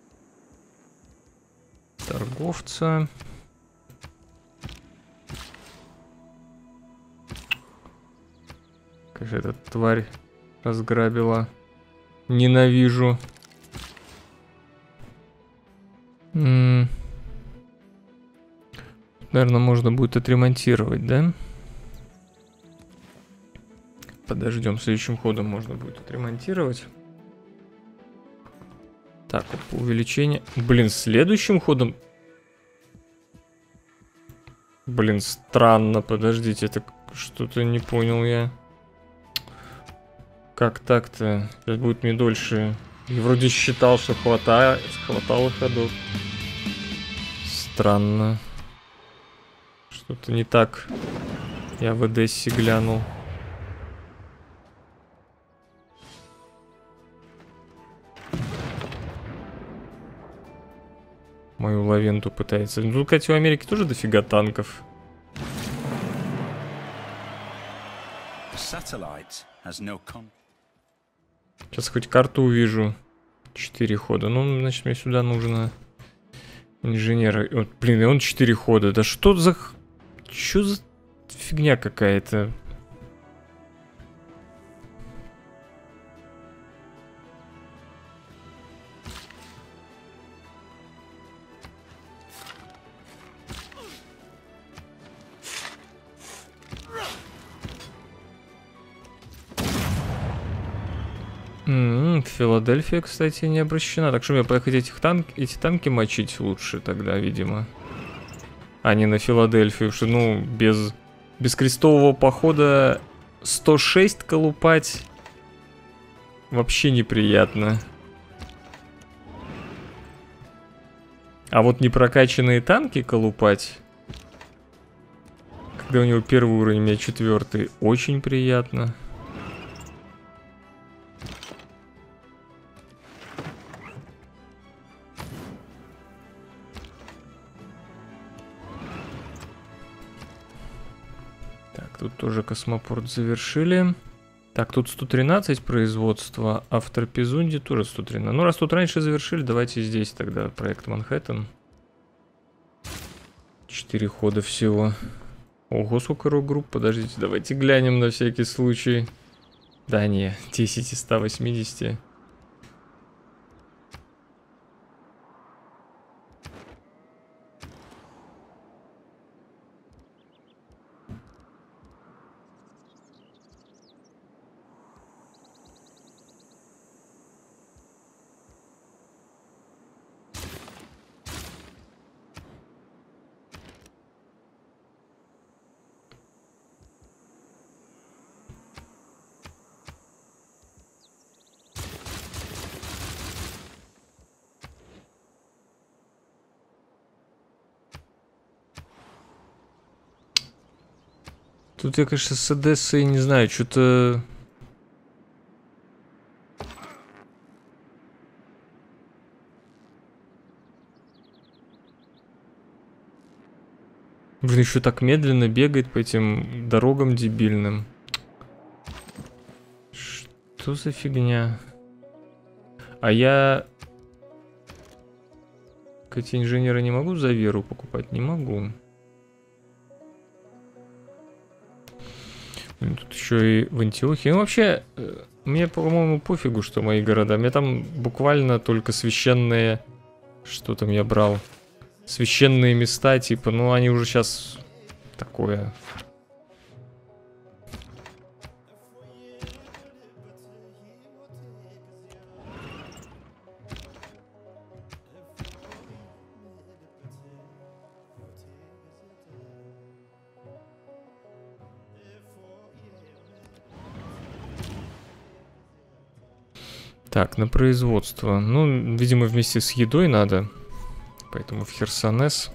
Торговца. Как же эта тварь разграбила. Ненавижу. М-м. Наверное, можно будет отремонтировать, да? Подождем, следующим ходом можно будет отремонтировать. Так, увеличение. Блин, следующим ходом. Блин, странно, подождите, это что-то не понял я. Как так-то? Сейчас будет мне дольше. Я вроде считал, что хватает, хватало ходов. Странно. Что-то не так. Я в Одессе глянул. Мою лавенту пытается. Ну, кстати, у Америки тоже дофига танков. Сейчас хоть карту увижу. Четыре хода. Ну, значит, мне сюда нужно инженера. Вот, блин, и он четыре хода. Да что за... Чё за фигня какая-то? М-м, Филадельфия, кстати, не обращена. Так что мне поехать этих танк... эти танки мочить лучше тогда, видимо. А не на Филадельфию, что, ну, без, без крестового похода сто шесть колупать вообще неприятно. А вот непрокачанные танки колупать, когда у него первый уровень, у меня четвертый, очень приятно. Тут тоже космопорт завершили. Так, тут сто тринадцать производства, а в Трапезунде тоже сто тринадцать. Ну, раз тут раньше завершили, давайте здесь тогда проект Манхэттен. Четыре хода всего. Ого, сколько рок-групп. Подождите, давайте глянем на всякий случай. Да не, десять из ста восьмидесяти. Тут я, конечно, с Одессой не знаю, что-то... Блин, еще так медленно бегает по этим дорогам дебильным. Что за фигня? А я... Эти инженеры не могу за веру покупать? Не могу. Тут еще и в Антиохии. Ну, вообще, мне, по-моему, пофигу, что мои города. Мне там буквально только священные... Что там я брал? Священные места, типа, ну, они уже сейчас такое... Так, на производство. Ну, видимо, вместе с едой надо. Поэтому в Херсонес.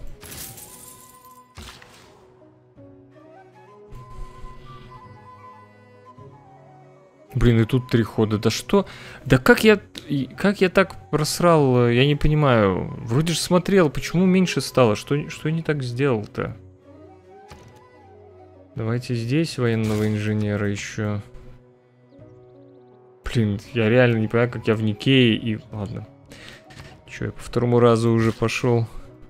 Блин, и тут три хода. Да что? Да как я... Как я так просрал? Я не понимаю. Вроде же смотрел. Почему меньше стало? Что, что я не так сделал-то? Давайте здесь военного инженера еще. Блин, я реально не понимаю, как я в Никее и... Ладно. Че, я по второму разу уже пошел.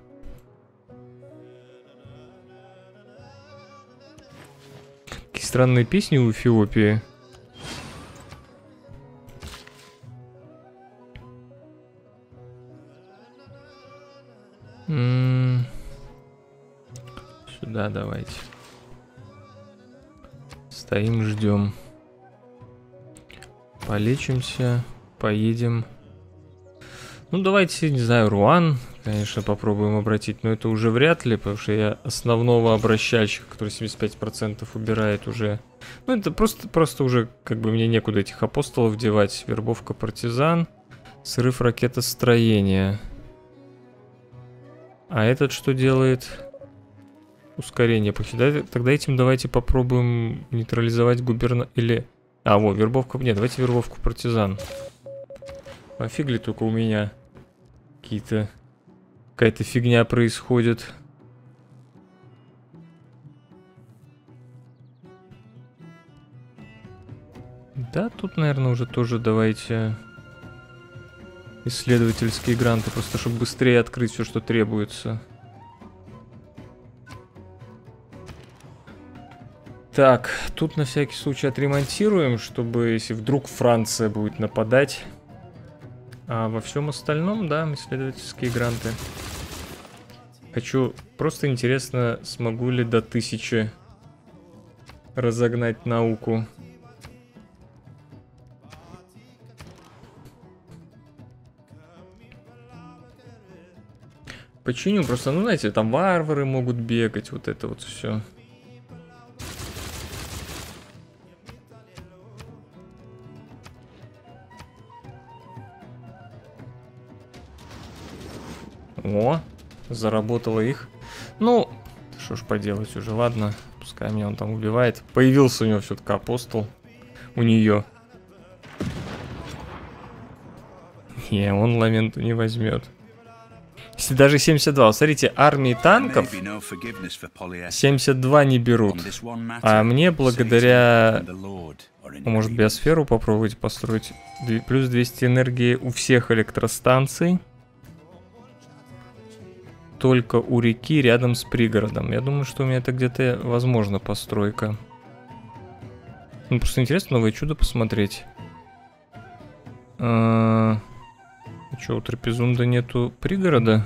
Какие странные песни у Эфиопии. М-м-м. Сюда давайте. Стоим, ждем. Полечимся, поедем. Ну, давайте, не знаю, Руан, конечно, попробуем обратить, но это уже вряд ли, потому что я основного обращальщика, который семьдесят пять процентов убирает уже. Ну, это просто, просто уже, как бы, мне некуда этих апостолов девать. Вербовка партизан, срыв ракетостроения. А этот что делает? Ускорение похищения. Тогда этим давайте попробуем нейтрализовать губерна... Или... А, вот, вербовка... Нет, давайте вербовку партизан. Офигли только у меня какие-то... Какая-то фигня происходит. Да, тут, наверное, уже тоже давайте... Исследовательские гранты, просто чтобы быстрее открыть все, что требуется. Так, тут на всякий случай отремонтируем, чтобы, если вдруг Франция будет нападать. А во всем остальном, да, исследовательские гранты. Хочу, просто интересно, смогу ли до тысячи разогнать науку. Починю, просто, ну, знаете, там варвары могут бегать, вот это вот все. О, заработало их. Ну, что ж поделать уже, ладно. Пускай меня он там убивает. Появился у него все-таки апостол. У нее. Не, он ламенту не возьмет. Если даже семьдесят два. Смотрите, армии танков семьдесят два не берут. А мне благодаря... Может, биосферу попробовать построить. Плюс двести энергии у всех электростанций. Только у реки рядом с пригородом. Я думаю, что у меня это где-то возможно постройка. Ну, просто интересно новое чудо посмотреть. А... Что, у Трапезунда нету пригорода?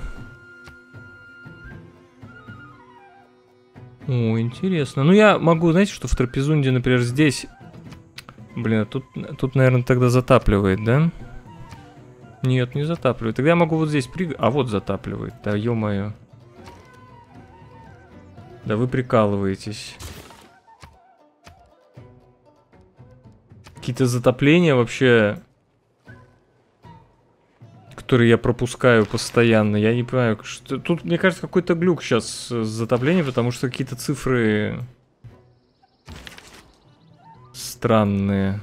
О, интересно. Ну, я могу, знаете, что в Трапезунде, например, здесь... Блин, а тут, тут, наверное, тогда затапливает, да? Нет, не затапливает. Тогда я могу вот здесь пригород... А, вот затапливает. Да, ё-моё. Да вы прикалываетесь. Какие-то затопления вообще... которые я пропускаю постоянно. Я не понимаю, что... Тут, мне кажется, какой-то глюк сейчас с затоплением, потому что какие-то цифры... странные.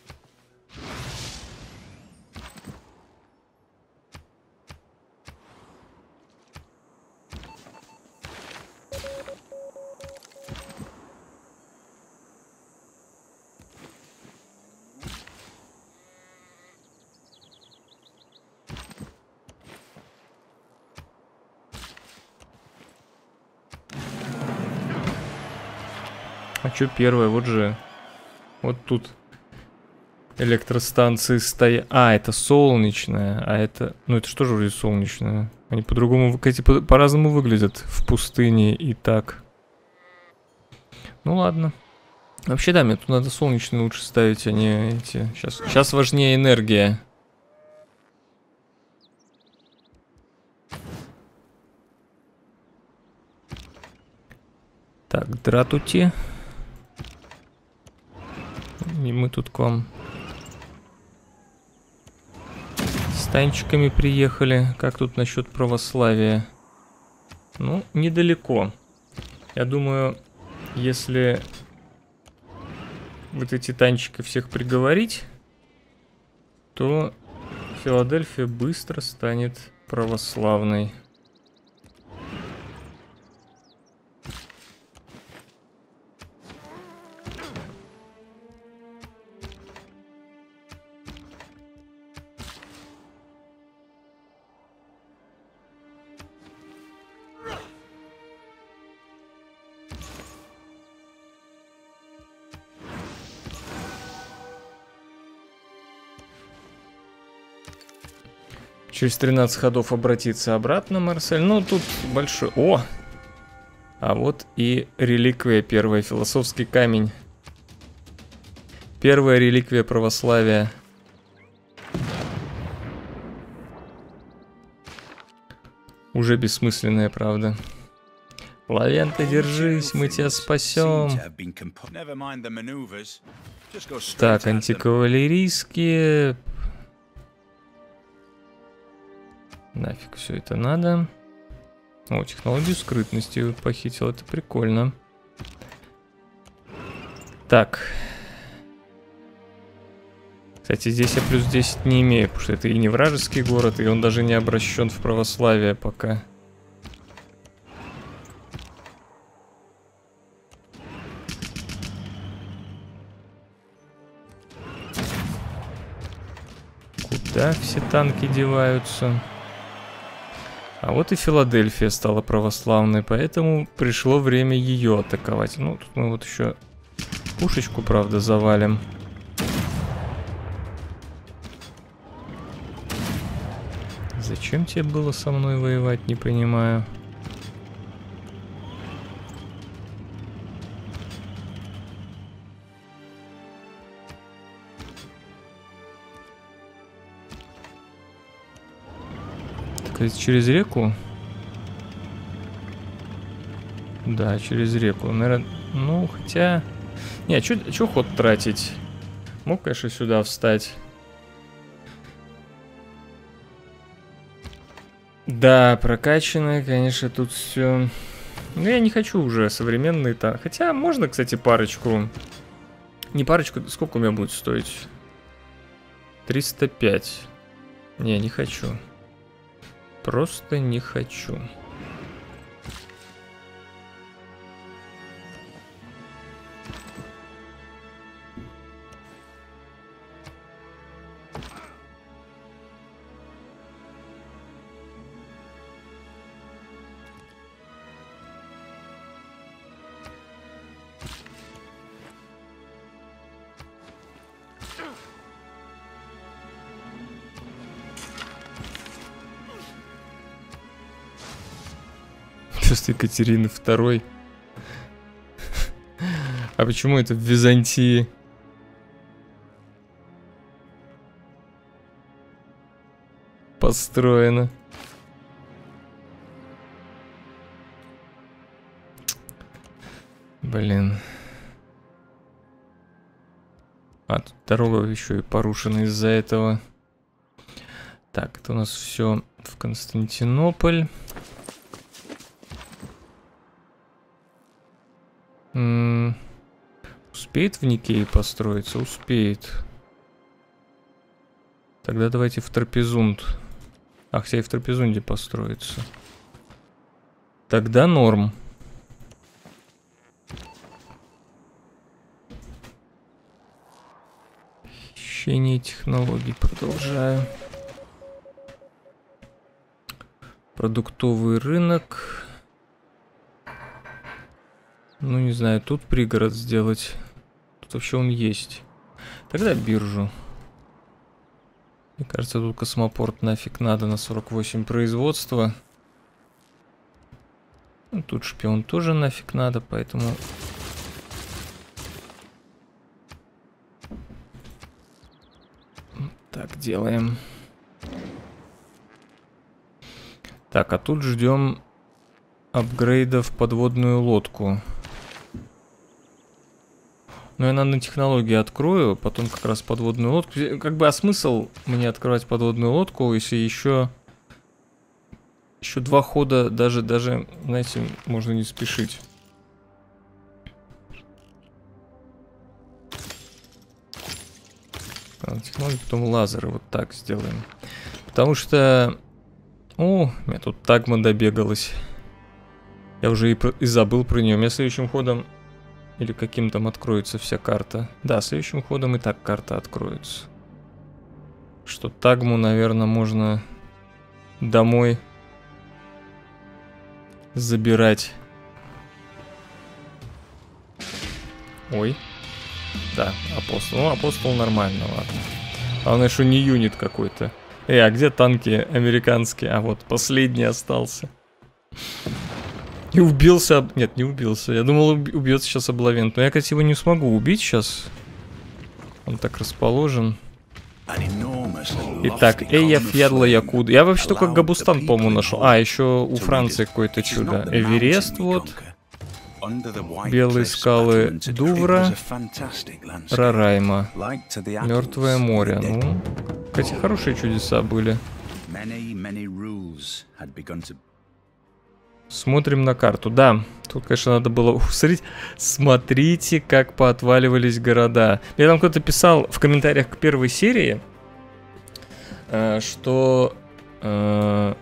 А чё первое? Вот же. Вот тут электростанции стоят. А, это солнечная. А это... Ну, это что же вроде солнечная? Они по-другому... Эти по-разному выглядят в пустыне и так. Ну, ладно. Вообще, да, мне тут надо солнечные лучше ставить, а не эти... Сейчас, сейчас важнее энергия. Так, дратути. И мы тут к вам с танчиками приехали. Как тут насчет православия? Ну, недалеко. Я думаю, если вот эти танчики всех приговорить, то Филадельфия быстро станет православной. Через тринадцать ходов обратиться обратно, Марсель. Ну, тут большой... О! А вот и реликвия первая, философский камень. Первая реликвия православия. Уже бессмысленная, правда. Лавента, держись, мы тебя спасем. Так, антикавалерийские... Нафиг все это надо. О, технологию скрытности похитил. Это прикольно. Так. Кстати, здесь я плюс десять не имею, потому что это и не вражеский город, и он даже не обращен в православие пока. Куда все танки деваются? А вот и Филадельфия стала православной, поэтому пришло время ее атаковать. Ну, тут мы вот еще Пушечку, правда, завалим. Зачем тебе было со мной воевать, не понимаю. Так, через реку? Да, через реку. Наверное, ну, хотя... Не, а чё ход тратить? Мог, конечно, сюда встать. Да, прокачанное, конечно, тут все. Но я не хочу уже современные танки. Хотя можно, кстати, парочку. Не парочку, сколько у меня будет стоить? триста пять. Не, не хочу. Просто не хочу. Просто Екатерины второй. А почему это в Византии? Построено. Блин. А, тут дорога еще и порушена из-за этого. Так, это у нас все в Константинополь. М-м- успеет в Никее построиться? Успеет. Тогда давайте в Трапезунд. А, хотя и в Трапезунде построится. Тогда норм. Хищение технологий продолжаю. Продуктовый рынок. Ну, не знаю, тут пригород сделать. Тут вообще он есть. Тогда биржу. Мне кажется, тут космопорт нафиг надо на сорок восемь производства. Ну, тут шпион тоже нафиг надо, поэтому... Так, делаем. Так, а тут ждем апгрейда в подводную лодку. Ну, я нанотехнологии открою, потом как раз подводную лодку. Как бы, а смысл мне открывать подводную лодку, если еще... Еще два хода, даже, даже, знаете, можно не спешить. Технологии, потом лазеры вот так сделаем. Потому что... О, у меня тут тагма добегалась. Я уже и, про... и забыл про нее. У меня следующим ходом... Или каким там откроется вся карта. Да, следующим ходом и так карта откроется. Что тагму, наверное, можно домой забирать. Ой. Да, апостол. Ну, апостол нормально, ладно. А он еще не юнит какой-то. Эй, а где танки американские? А вот, последний остался. И убился... Нет, не убился. Я думал, убьется сейчас Облавент. Но я, кстати, его не смогу убить сейчас. Он так расположен. Итак, Эйяф, Ядла, Якуда. Я вообще только Габустан, по-моему, нашел. А, еще у Франции какое-то чудо. Эверест, вот. Белые скалы Дувра. Рарайма. Мертвое море. Ну, кстати, хорошие чудеса были. Смотрим на карту. Да, тут, конечно, надо было... Смотрите, смотрите, как поотваливались города. Мне там кто-то писал в комментариях к первой серии, э, что э,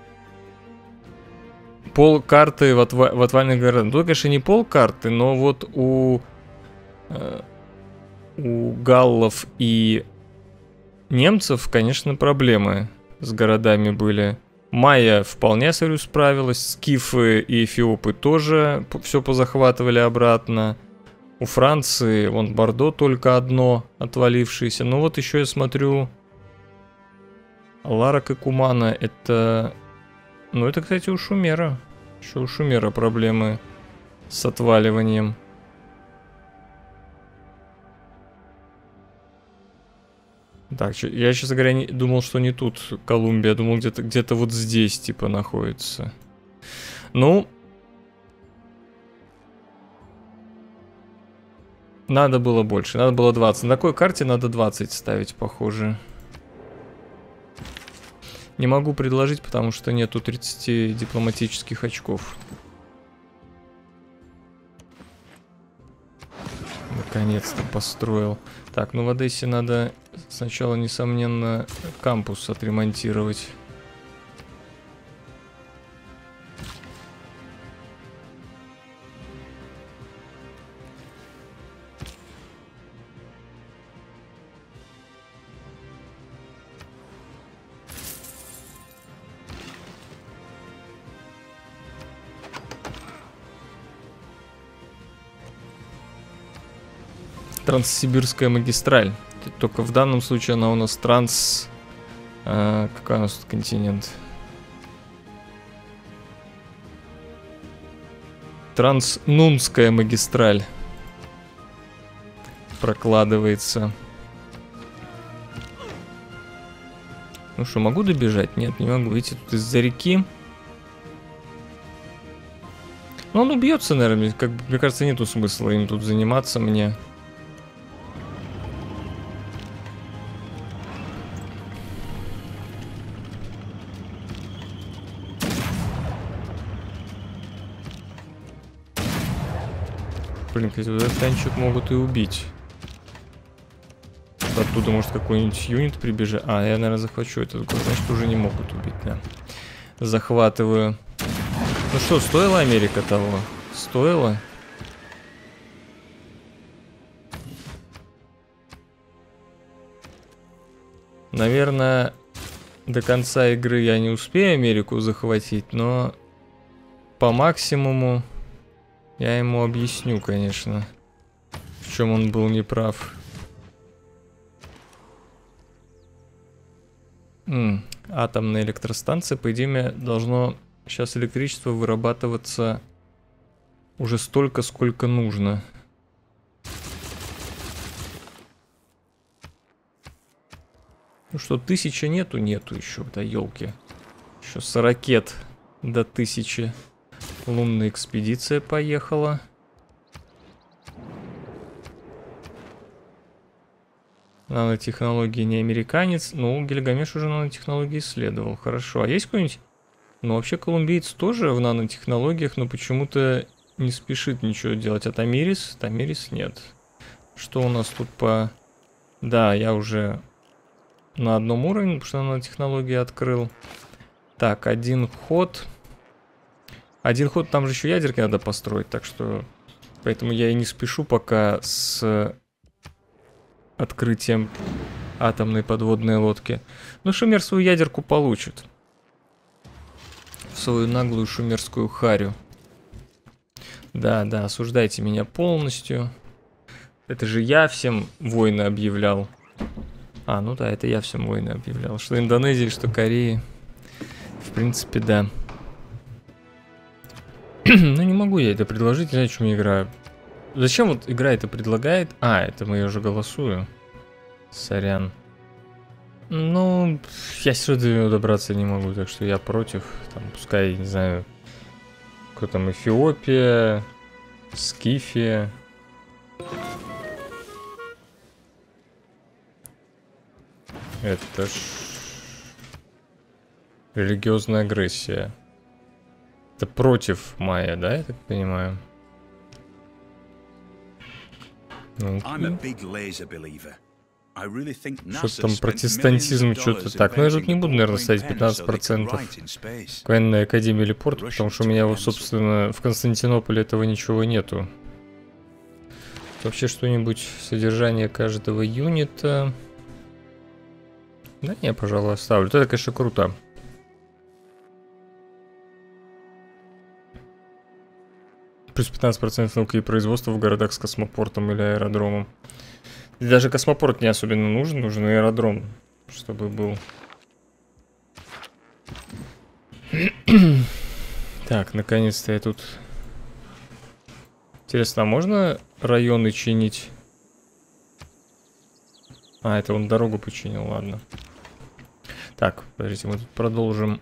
пол карты в, отва в отвальных городах. Тут, конечно, не пол карты, но вот у, э, у галлов и немцев, конечно, проблемы с городами были. Майя вполне, смотрю, справилась. Скифы и эфиопы тоже все позахватывали обратно. У Франции, вон, Бордо только одно отвалившееся. Ну вот еще я смотрю... Ларак и Кумана, это... Ну это, кстати, у Шумера. Еще у Шумера проблемы с отваливанием. Так, я, честно говоря, не, думал, что не тут Колумбия. Думал, где-то где-то вот здесь, типа, находится. Ну... Надо было больше, надо было двадцать. На такой карте надо двадцать ставить, похоже. Не могу предложить, потому что нету тридцати дипломатических очков. Наконец-то построил. Так, ну в Одессе надо сначала, несомненно, кампус отремонтировать. Транссибирская магистраль. Только в данном случае она у нас транс... А, какой у нас тут континент? Транснунская магистраль прокладывается. Ну что, могу добежать? Нет, не могу. Видите, тут из-за реки. Ну, он убьется, наверное. Как бы, мне кажется, нету смысла им тут заниматься мне. Блин, кстати, вот этот танчик могут и убить. Оттуда может какой-нибудь юнит прибежит. А, я, наверное, захвачу этот город. Значит, уже не могут убить, да. Захватываю. Ну что, стоила Америка того? Стоила? Наверное, до конца игры я не успею Америку захватить, но по максимуму я ему объясню, конечно, в чем он был неправ. М, атомная электростанция, по идее, должно сейчас электричество вырабатываться уже столько, сколько нужно. Ну что, тысячи нету? Нету еще, да елки. Еще с ракет до тысячи. Лунная экспедиция поехала. Нанотехнологии не американец. Ну, Гильгамеш уже нанотехнологии исследовал. Хорошо. А есть какой-нибудь... Ну, вообще, колумбиец тоже в нанотехнологиях, но почему-то не спешит ничего делать. А Тамирис? Тамирис нет. Что у нас тут по... Да, я уже на одном уровне, потому что нанотехнологии открыл. Так, один ход... Один ход, там же еще ядерки надо построить, так что... Поэтому я и не спешу пока с открытием атомной подводной лодки. Но Шумер свою ядерку получит. В свою наглую шумерскую харю. Да, да, осуждайте меня полностью. Это же я всем войны объявлял. А, ну да, это я всем войны объявлял. Что Индонезии, что Кореи. В принципе, да. Ну не могу я это предложить, не знаю, что мне игра. Зачем вот игра это предлагает? А, это мы уже голосую. Сорян. Ну, я сюда до него добраться не могу, так что я против. Там, пускай, не знаю, кто там, Эфиопия, Скифия. Это ж религиозная агрессия. Это против майя, да, я так понимаю? Что там протестантизм, что-то так. Ну я тут не буду, наверное, ставить пятнадцать процентов к военной академии или порту, потому что у меня, вот, собственно, в Константинополе этого ничего нету. Вообще что-нибудь, содержание каждого юнита. Да не, пожалуй, оставлю. Это, конечно, круто. Плюс пятнадцать процентов науки и производства в городах с космопортом или аэродромом. И даже космопорт не особенно нужен, нужен аэродром, чтобы был. Так, наконец-то я тут... Интересно, а можно районы чинить? А, это он дорогу починил, ладно. Так, подождите, мы тут продолжим.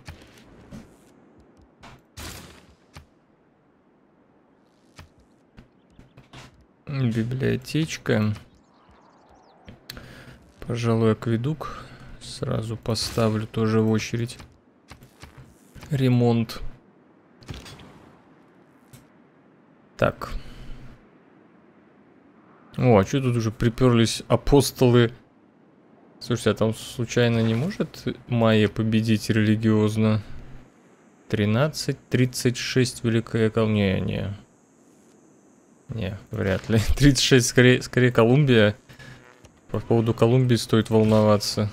Библиотечка. Пожалуй, акведук сразу поставлю тоже в очередь. Ремонт. Так. О, а что тут уже приперлись апостолы? Слушайте, а там случайно не может Майя победить религиозно? тринадцать тридцать шесть Великая Колумбия. Не, не, вряд ли. тридцать шесть скорее, скорее Колумбия. По поводу Колумбии стоит волноваться.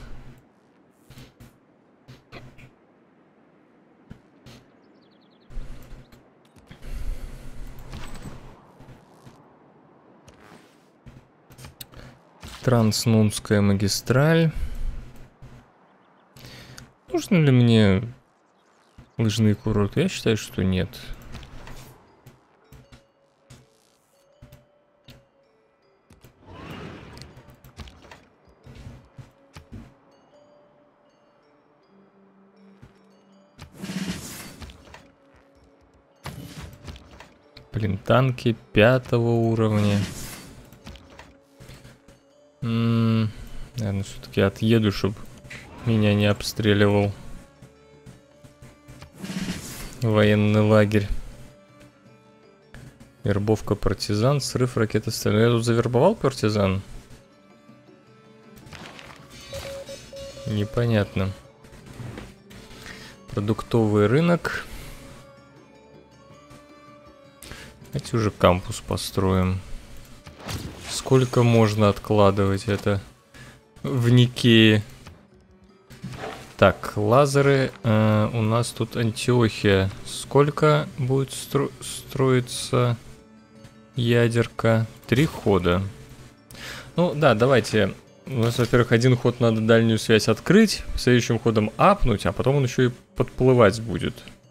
Транснумская магистраль. Нужно ли мне лыжные курорты? Я считаю, что нет. Блин, танки пятого уровня. М-м, наверное, все-таки отъеду, чтобы меня не обстреливал военный лагерь. Вербовка партизан, срыв ракеты стали. Я тут завербовал партизан? Непонятно. Продуктовый рынок. Давайте уже кампус построим. Сколько можно откладывать это в Никее? Так, лазеры. Э, у нас тут Антиохия. Сколько будет стро строиться ядерка? Три хода. Ну да, давайте. У нас, во-первых, один ход надо дальнюю связь открыть, следующим ходом апнуть, а потом он еще и подплывать будет.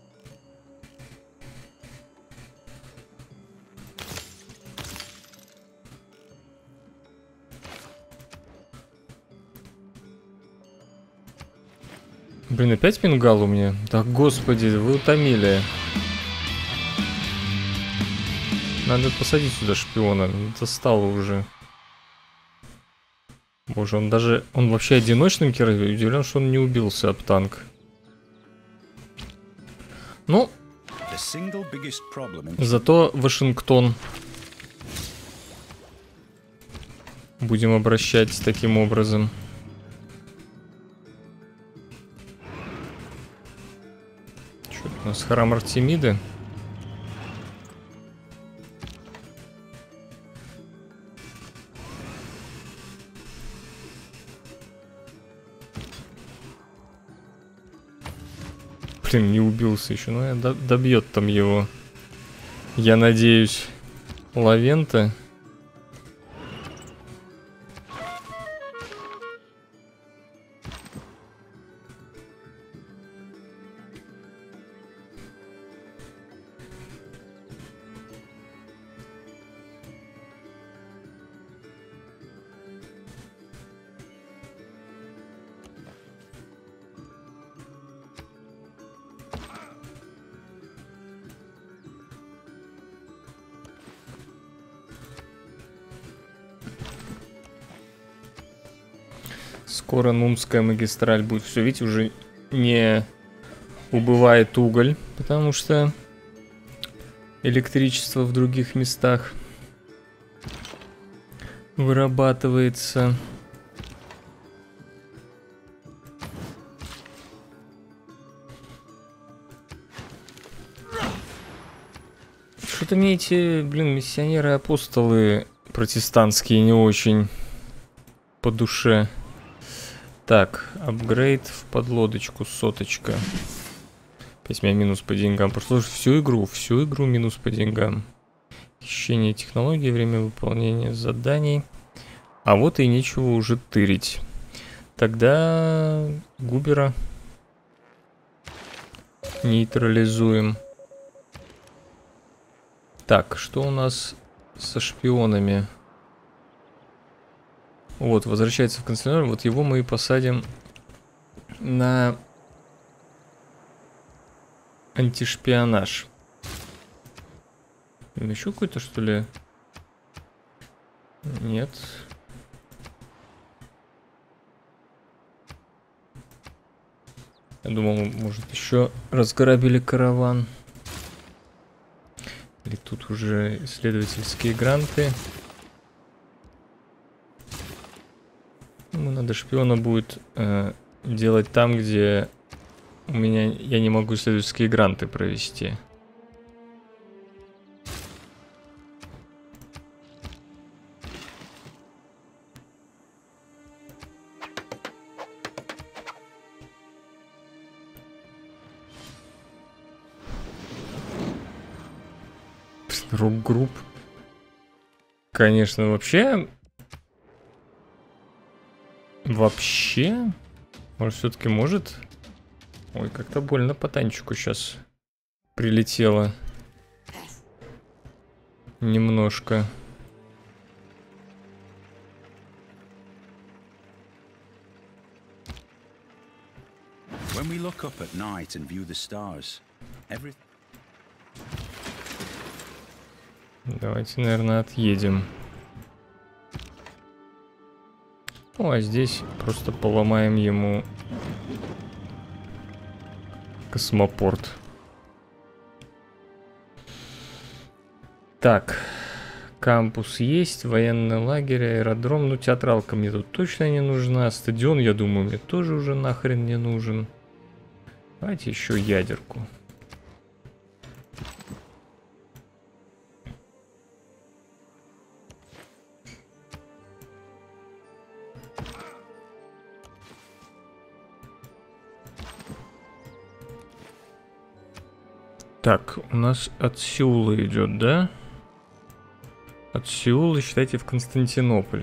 Блин, опять мингал у меня? Да, господи, вы утомили. Надо посадить сюда шпиона. Достало уже. Боже, он даже... Он вообще одиночным керой. Удивлен, что он не убился об танк. Ну... Зато Вашингтон будем обращать таким образом. Что у нас? Храм Артемиды. Блин, не убился еще. Ну, я добьет там его. Я надеюсь. Лавента. Скоро Нумская магистраль будет. Все, видите, уже не убывает уголь, потому что электричество в других местах вырабатывается. Что-то мне эти, блин, миссионеры-апостолы протестантские не очень по душе. Так, апгрейд в подлодочку, соточка. Опять у меня минус по деньгам. Прошло всю игру, всю игру минус по деньгам. Хищение технологий, время выполнения заданий. А вот и нечего уже тырить. Тогда Губера нейтрализуем. Так, что у нас со шпионами? Вот, возвращается в канцелярию. Вот его мы и посадим на антишпионаж. Еще какой-то, что ли? Нет. Я думал, может, еще разграбили караван. Или тут уже исследовательские гранты. Ну, надо шпиона будет э, делать там, где у меня я не могу исследовательские гранты провести. Рок-групп. Конечно, вообще... Вообще... Может, все-таки может... Ой, как-то больно по танчику сейчас прилетело. Немножко. When we look up at night and view the stars, every... Давайте, наверное, отъедем. Ну, а здесь просто поломаем ему космопорт. Так, кампус есть, военный лагерь, аэродром. Ну, театралка мне тут точно не нужна. Стадион, я думаю, мне тоже уже нахрен не нужен. Давайте еще ядерку. Так, у нас от Сеула идет, да? От Сеула, считайте, в Константинополь.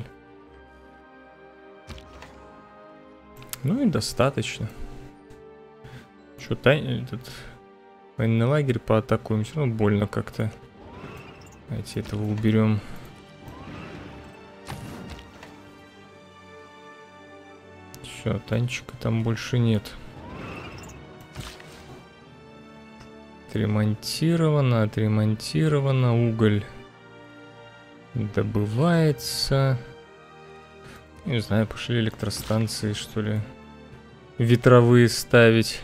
Ну и достаточно. Что-то этот военный лагерь поатакуем. Все равно больно как-то. Давайте этого уберем. Все, танчика там больше нет. Отремонтировано, отремонтировано. Уголь добывается. Не знаю, пошли электростанции, что ли, ветровые ставить.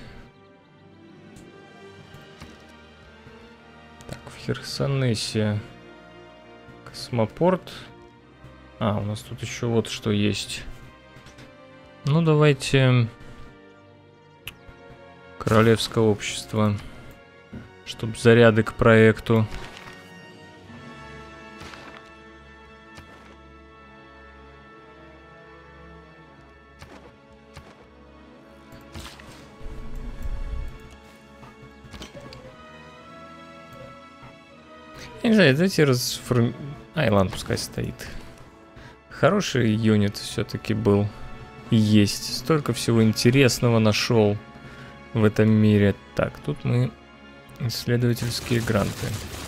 Так, в Херсонесе космопорт. А, у нас тут еще вот что есть. Ну, давайте Королевское общество. Чтоб заряды к проекту. Я не знаю, давайте расформ... Ай, ладно, пускай стоит. Хороший юнит все-таки был. Есть. Столько всего интересного нашел в этом мире. Так, тут мы... Исследовательские гранты.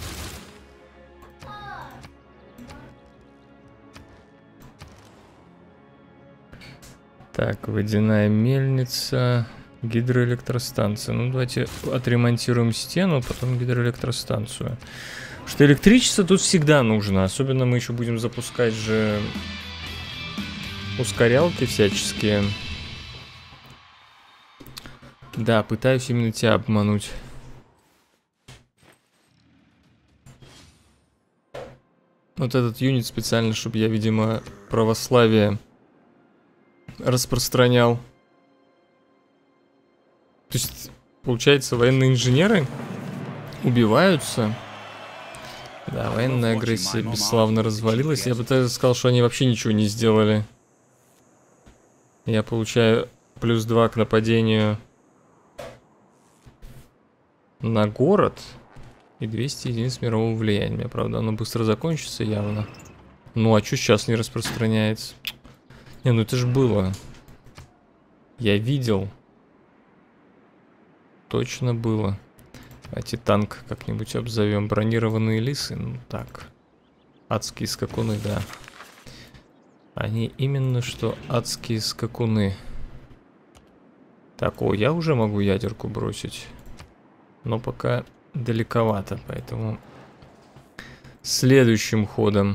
Так, водяная мельница, гидроэлектростанция. Ну, давайте отремонтируем стену, потом гидроэлектростанцию. Потому что электричество тут всегда нужно. Особенно мы еще будем запускать же ускорялки всяческие. Да, пытаюсь именно тебя обмануть. Вот этот юнит специально, чтобы я, видимо, православие распространял. То есть, получается, военные инженеры убиваются. Да, военная агрессия бесславно развалилась. Я бы даже сказал, что они вообще ничего не сделали. Я получаю плюс два к нападению на город. И двести единиц мирового влияния. Правда, оно быстро закончится явно. Ну, а что сейчас не распространяется? Не, ну это же было. Я видел. Точно было. Давайте танк как-нибудь обзовем. Бронированные лисы. Ну так. Адские скакуны, да. Они именно что адские скакуны. Так, о, я уже могу ядерку бросить. Но пока далековато, поэтому следующим ходом.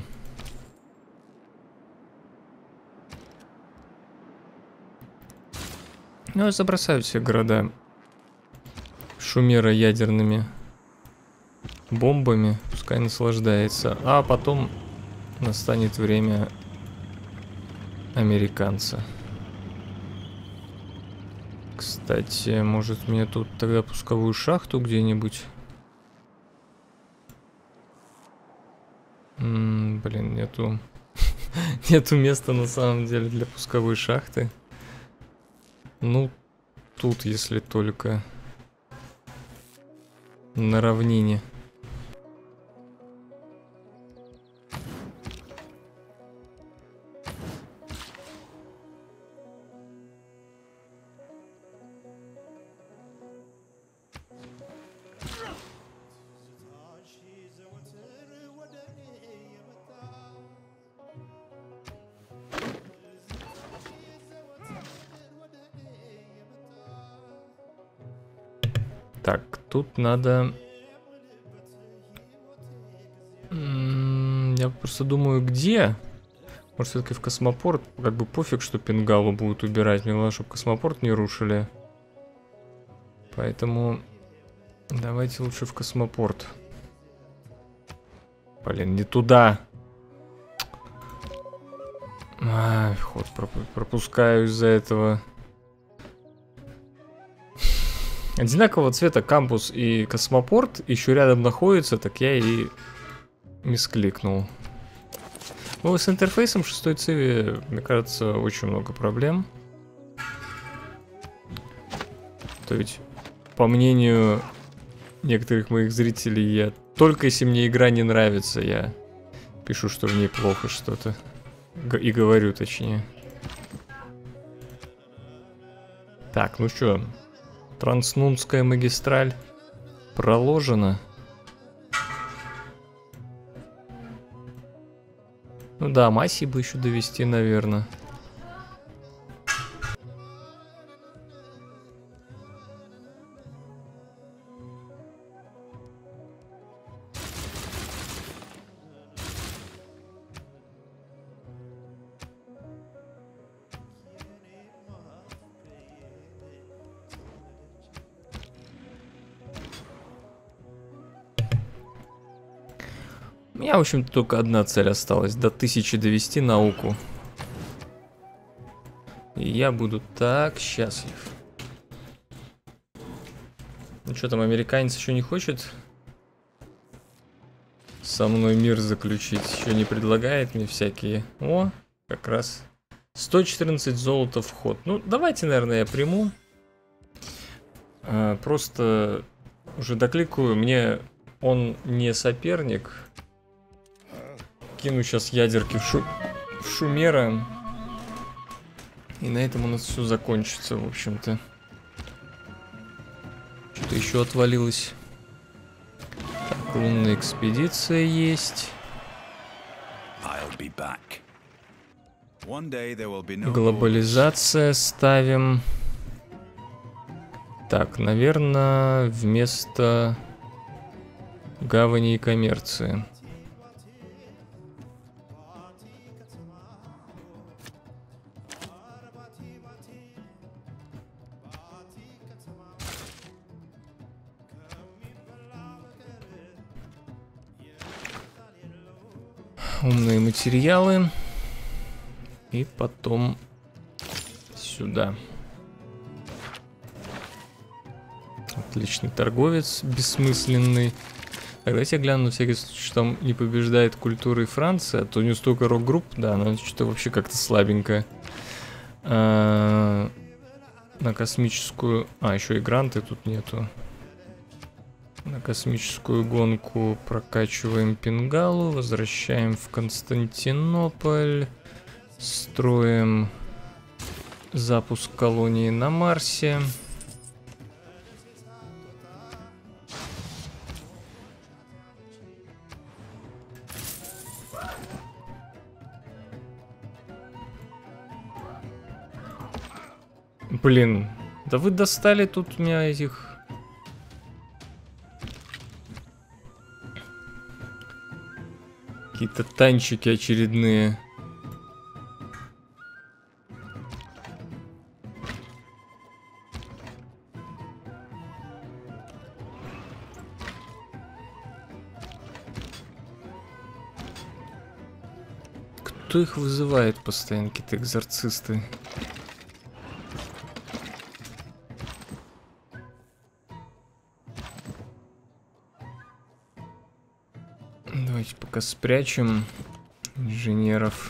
Ну, я забросаю все города Шумера ядерными бомбами. Пускай наслаждается. А потом настанет время американца. Кстати, может мне тут тогда пусковую шахту где-нибудь? М-м, блин, нету... нету места на самом деле для пусковой шахты. Ну, тут, если только на равнине. Так, тут надо... М-м, я просто думаю, где? Может, все-таки в космопорт? Как бы пофиг, что Пингалу будут убирать. Мне главное, чтобы космопорт не рушили. Поэтому давайте лучше в космопорт. Блин, не туда. Ай, ход пропускаю из-за этого. Одинакового цвета кампус и космопорт еще рядом находятся, так я и мискликнул. Ну, с интерфейсом шестой Civi, мне кажется, очень много проблем. То есть, по мнению некоторых моих зрителей, я только если мне игра не нравится, я пишу, что в ней плохо что-то. И говорю, точнее. Так, ну что, Транснунская магистраль проложена. Ну да, Масси бы еще довести, наверное. У меня, в общем-то, только одна цель осталась. До тысячи довести науку. И я буду так счастлив. Ну что там, американец еще не хочет со мной мир заключить? Еще не предлагает мне всякие... О, как раз сто четырнадцать золота в ход. Ну, давайте, наверное, я приму. А, просто уже докликаю. Мне он не соперник. Кину сейчас ядерки в, шу... в Шумера. И на этом у нас все закончится, в общем-то. Что-то еще отвалилось. Так, лунная экспедиция есть. Глобализация ставим. Так, наверное, вместо гавани и коммерции. Умные материалы. И потом сюда. Отличный торговец, бессмысленный. Так, давайте я гляну на всякий случай, что там не побеждает культура и Франция. А то у нее столько рок-групп, да, она что-то вообще как-то слабенькая. А, на космическую... А, еще и гранты тут нету. На космическую гонку прокачиваем Пингалу, возвращаем в Константинополь, строим запуск колонии на Марсе. Блин, да вы достали тут у меня этих... Какие-то танчики очередные. Кто их вызывает постоянно, какие-то экзорцисты? Давайте пока спрячем инженеров.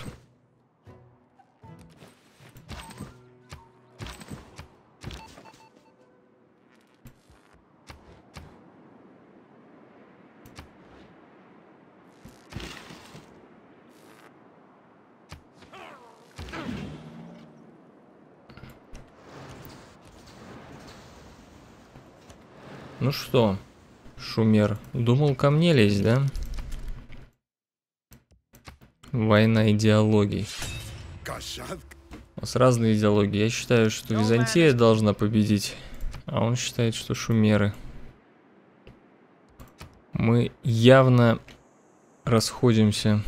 Ну что, Шумер, думал ко мне лезть, да? Война идеологий. У нас разные идеологии. Я считаю, что Византия должна победить, а он считает, что шумеры. Мы явно расходимся.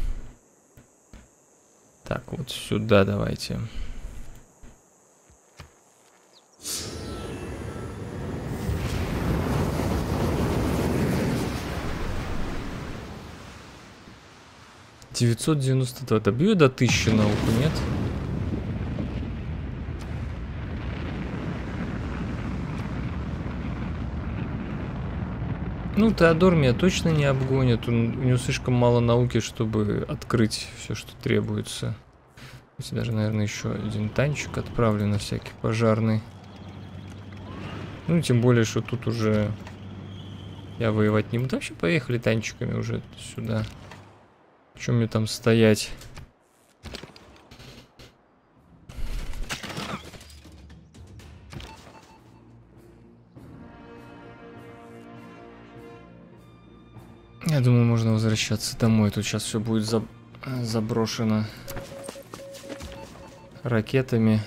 Так, вот сюда давайте. девятьсот девяносто два. Добью до тысячи науку, нет? Ну, Теодор меня точно не обгонит. Он, у него слишком мало науки, чтобы открыть все, что требуется. Если даже, наверное, еще один танчик отправлю на всякий пожарный. Ну, тем более, что тут уже я воевать не буду. Вообще, поехали танчиками уже сюда. Чем мне там стоять? Я думаю, можно возвращаться домой. Тут сейчас все будет заб... заброшено ракетами.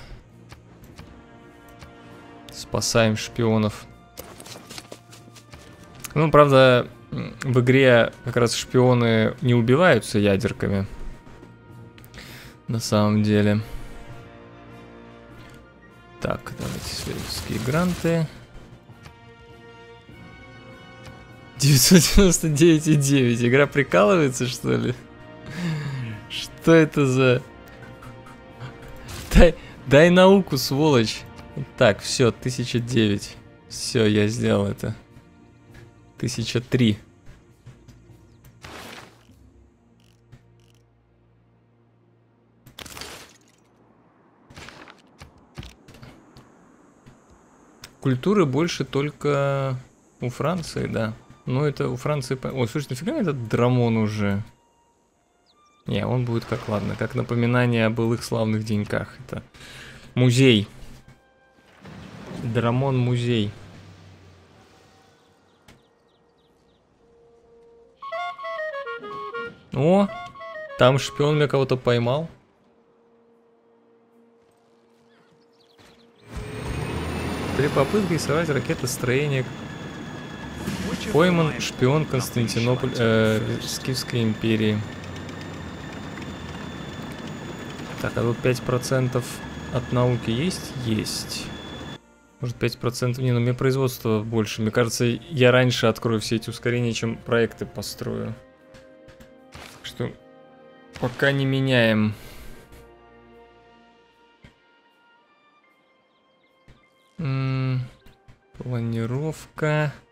Спасаем шпионов. Ну, правда, в игре как раз шпионы не убиваются ядерками. На самом деле. Так, давайте исследовательские гранты. девятьсот девяносто девять и девять. Игра прикалывается, что ли? Что это за... Дай, дай науку, сволочь. Так, все, тысяча девять. Все, я сделал это. тысяча три. Культуры больше только у Франции, да. Но это у Франции... Ой, слушай, нафига этот Драмон уже? Не, он будет как, ладно, как напоминание о былых славных деньках. Это музей. Драмон музей. О, там шпион меня кого-то поймал. При попытке сорвать ракетостроение. Пойман шпион Константинополь, э, Скифской империи. Так, а тут пять процентов от науки есть? Есть. Может, пять процентов? Не, ну мне производство больше. Мне кажется, я раньше открою все эти ускорения, чем проекты построю. Что пока не меняем. М-м, планировка.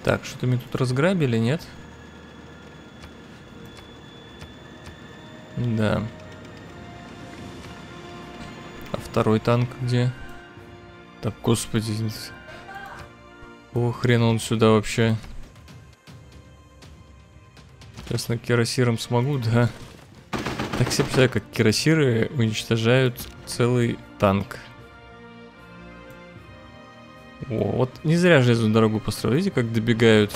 Так, что-то меня тут разграбили, нет? Да. А второй танк где? Так, господи. О, хрен он сюда вообще. Сейчас на кирасиром смогу, да. Так себе представляю, как кирасиры уничтожают целый танк. О, вот не зря железную дорогу построили. Видите, как добегают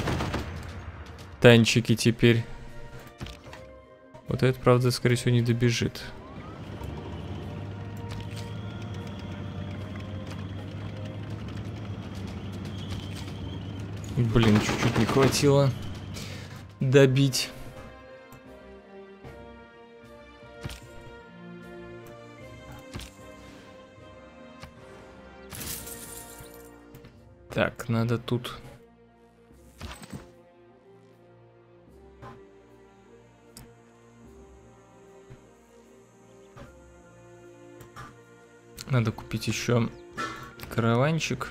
танчики теперь. Вот этот, правда, скорее всего, не добежит. Блин, чуть-чуть не хватило добить. Так, надо тут... Надо купить еще караванчик.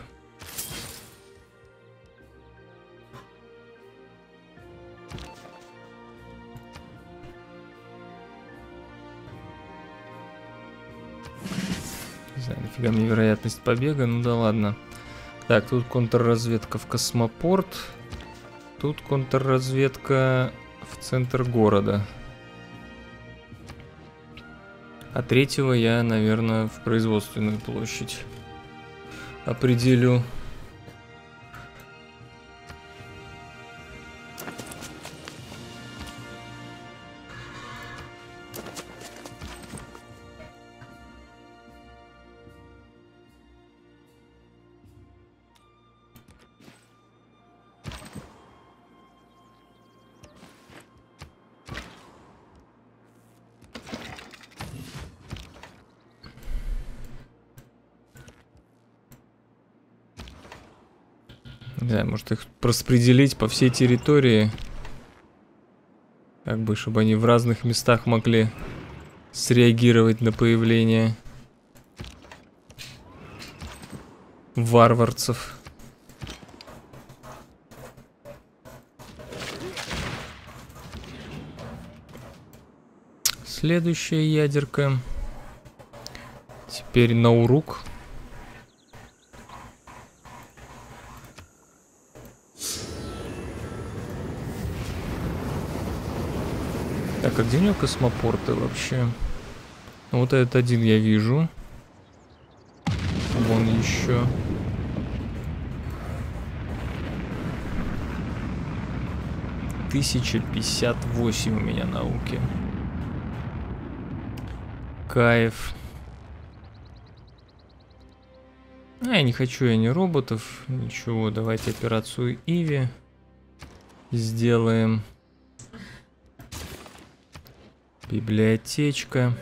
Не знаю, нафига мне вероятность побега, ну да ладно. Так, тут контрразведка в космопорт. Тут контрразведка в центр города. А третьего я, наверное, в производственную площадь определю. Да, может их распределить по всей территории. Как бы, чтобы они в разных местах могли среагировать на появление варварцев. Следующая ядерка. Теперь Наурук. Так, а где у него космопорты вообще? Ну, вот этот один я вижу. Вон еще. тысяча пятьдесят восемь у меня науки. Кайф. А, я не хочу я ни роботов, ничего. Давайте операцию Иви сделаем. Библиотечка.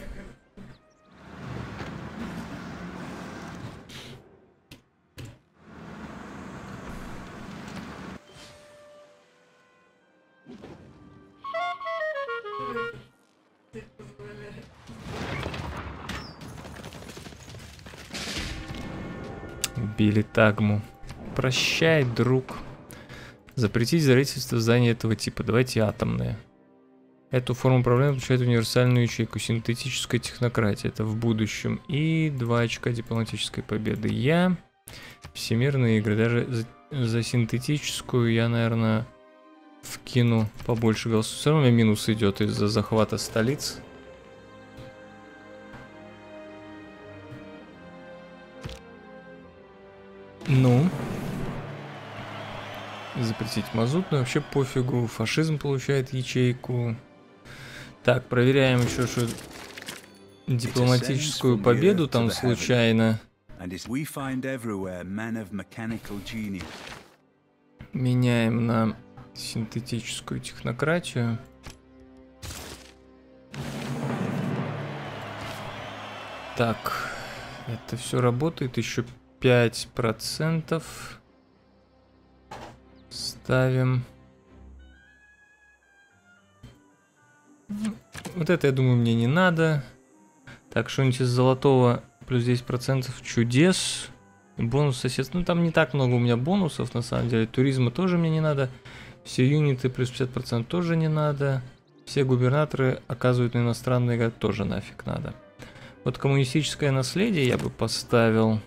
Убили Тагму. Прощай, друг. Запретить строительство зданий этого типа. Давайте атомные. Эту форму управления включает универсальную ячейку. Синтетическая технократия. Это в будущем. И два очка дипломатической победы. Я. Всемирные игры. Даже за, за синтетическую я, наверное, вкину побольше голосов. Все равно у меня минус идет из-за захвата столиц. Ну. Запретить мазутную. Вообще пофигу. Фашизм получает ячейку. Так, проверяем еще, что дипломатическую победу там случайно. Меняем на синтетическую технократию. Так, это все работает. Еще пять процентов. Ставим. Вот это, я думаю, мне не надо. Так, что-нибудь из золотого плюс десять процентов чудес. Бонус соседства. Ну, там не так много у меня бонусов, на самом деле. Туризма тоже мне не надо. Все юниты плюс пятьдесят процентов тоже не надо. Все губернаторы оказывают на иностранные игры тоже нафиг надо. Вот коммунистическое наследие я бы поставил.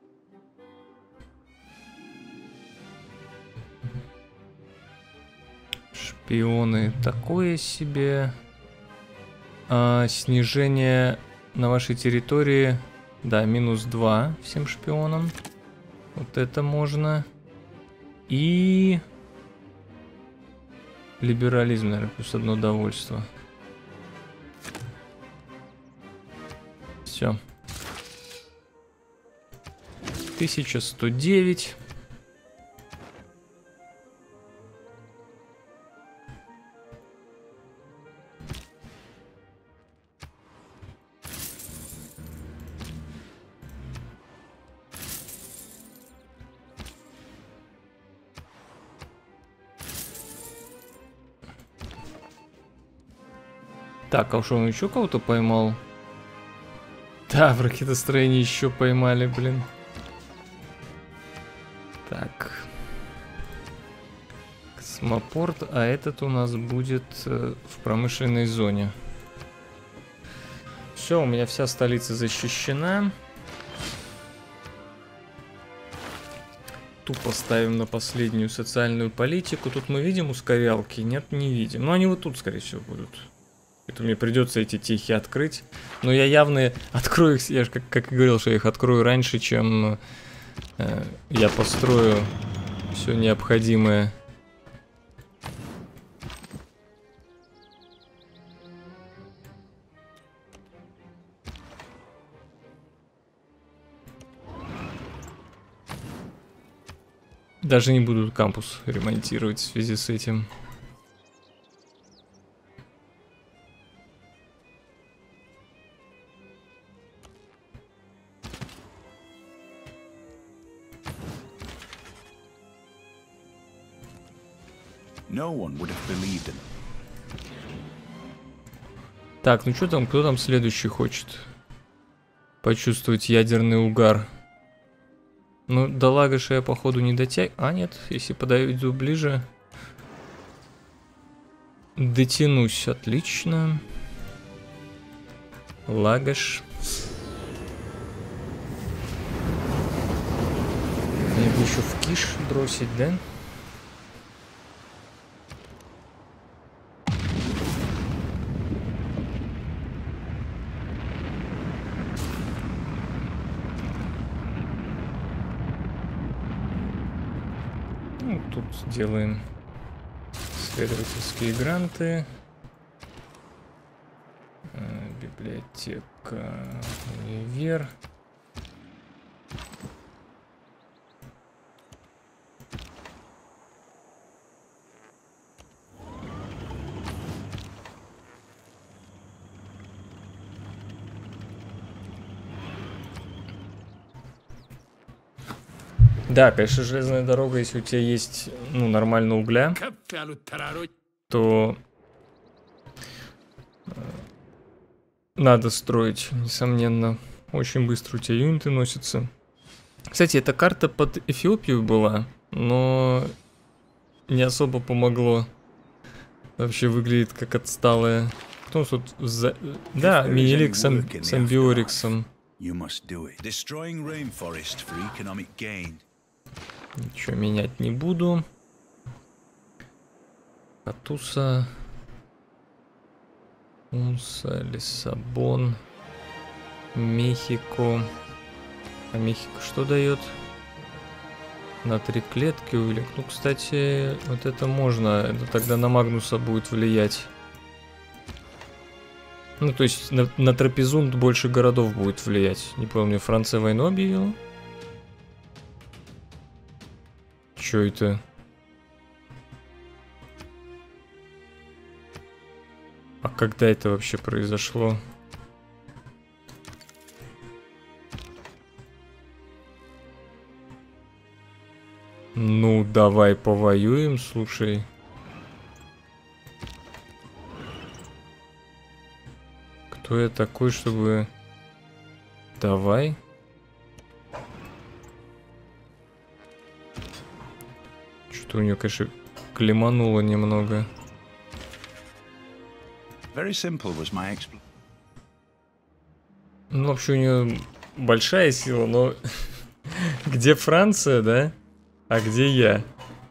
Шпионы такое себе. А, снижение на вашей территории. Да, минус два всем шпионам. Вот это можно. И... либерализм, наверное, плюс одно довольство. Все. тысяча сто девять. Так, а что, он еще кого-то поймал? Да, в ракетостроении еще поймали, блин. Так. Космопорт, а этот у нас будет э, в промышленной зоне. Все, у меня вся столица защищена. Тупо ставим на последнюю социальную политику. Тут мы видим ускорялки? Нет, не видим. Но они вот тут, скорее всего, будут. Это мне придется эти тихие открыть. Но я явно открою их, я же как, как и говорил, что я их открою раньше, чем э, я построю все необходимое. Даже не буду кампус ремонтировать в связи с этим. No one would have believed him. Так, ну что там, кто там следующий хочет почувствовать ядерный угар? Ну, до Лагоша я, походу, не дотягиваю. А, нет, если подойду ближе. Дотянусь, отлично. Лагош. Мне бы еще в киш бросить, да? Ну, тут сделаем исследовательские гранты. Библиотека, универ. Да, конечно, железная дорога, если у тебя есть, ну, нормально угля, то надо строить, несомненно. Очень быстро у тебя юниты носятся. Кстати, эта карта под Эфиопию была, но не особо помогло. Вообще выглядит как отсталая. Кто тут за... Да, Минелик с Амбиориксом. Ничего менять не буду. Катуса. Унса, Лиссабон. Мехико. А Мехико что дает? На три клетки увелик. Ну, кстати, вот это можно. Это тогда на Магнуса будет влиять. Ну, то есть на, на Трапезунд больше городов будет влиять. Не помню, Франция войну объявила? Чё это? А когда это вообще произошло? Ну, давай повоюем, слушай. Кто я такой, чтобы... Давай. Что-то у нее, конечно, клемануло немного. Very simple was my expl- Ну, вообще у нее большая сила, но где Франция, да? А где я?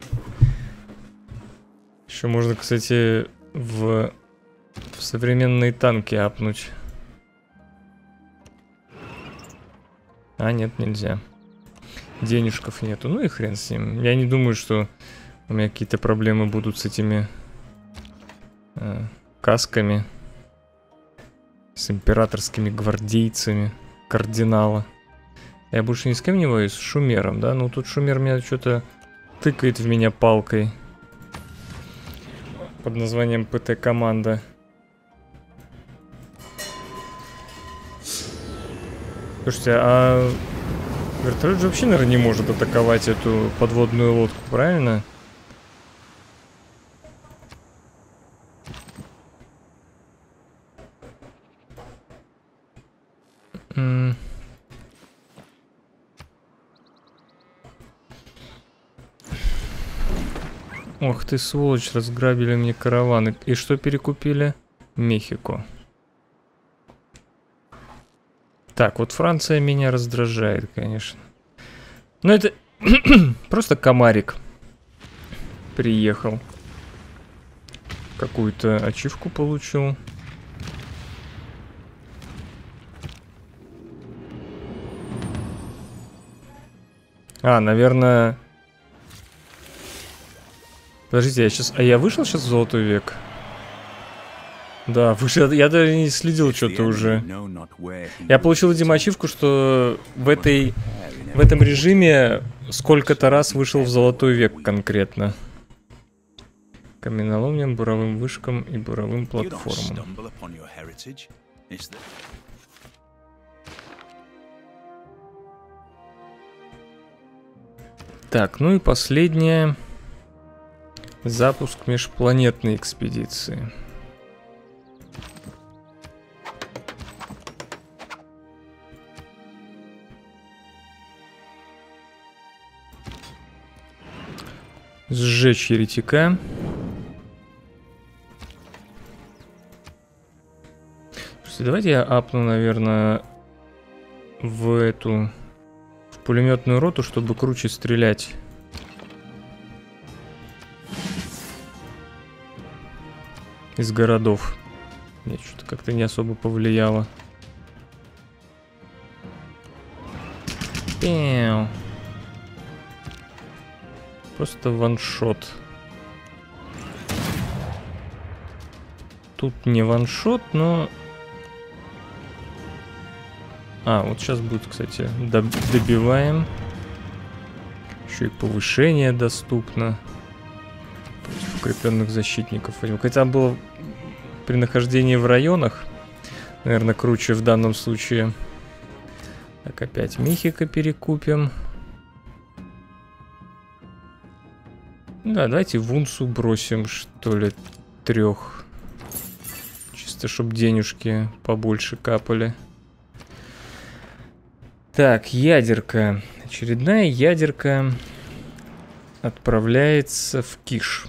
Еще можно, кстати, в, в современные танки апнуть. А, нет, нельзя. Денежков нету. Ну и хрен с ним. Я не думаю, что у меня какие-то проблемы будут с этими э, касками. С императорскими гвардейцами кардинала. Я больше ни с кем не воюю, с Шумером, да? Ну тут Шумер меня что-то тыкает в меня палкой. Под названием ПТ-команда. Слушайте, а вертолет же вообще, наверное, не может атаковать эту подводную лодку, правильно? М. Ох ты, сволочь, разграбили мне караваны. И что перекупили? Мехико. Так, вот Франция меня раздражает, конечно. Но это просто комарик приехал. Какую-то ачивку получил. А, наверное... Подождите, я сейчас... А я вышел сейчас в Золотой век? Да, вышел. Я даже не следил что-то уже. Я получил, видимо, ачивку, что в этой... В этом режиме сколько-то раз вышел в Золотой век конкретно. Каменоломням, буровым вышкам и буровым платформам. Так, ну и последнее. Запуск межпланетной экспедиции. Сжечь еретика. Слушайте, давайте я апну, наверное, в эту... в пулеметную роту, чтобы круче стрелять. Из городов. Мне что-то как-то не особо повлияло. Пяу. Просто ваншот. Тут не ваншот, но... А, вот сейчас будет, кстати, добиваем. Еще и повышение доступно. Против укрепленных защитников. Хотя было при нахождении в районах, наверное, круче в данном случае. Так, опять Мехико перекупим. Да, давайте в Унсу бросим, что ли, трех. Чисто, чтобы денежки побольше капали. Так, ядерка. Очередная ядерка отправляется в Киш.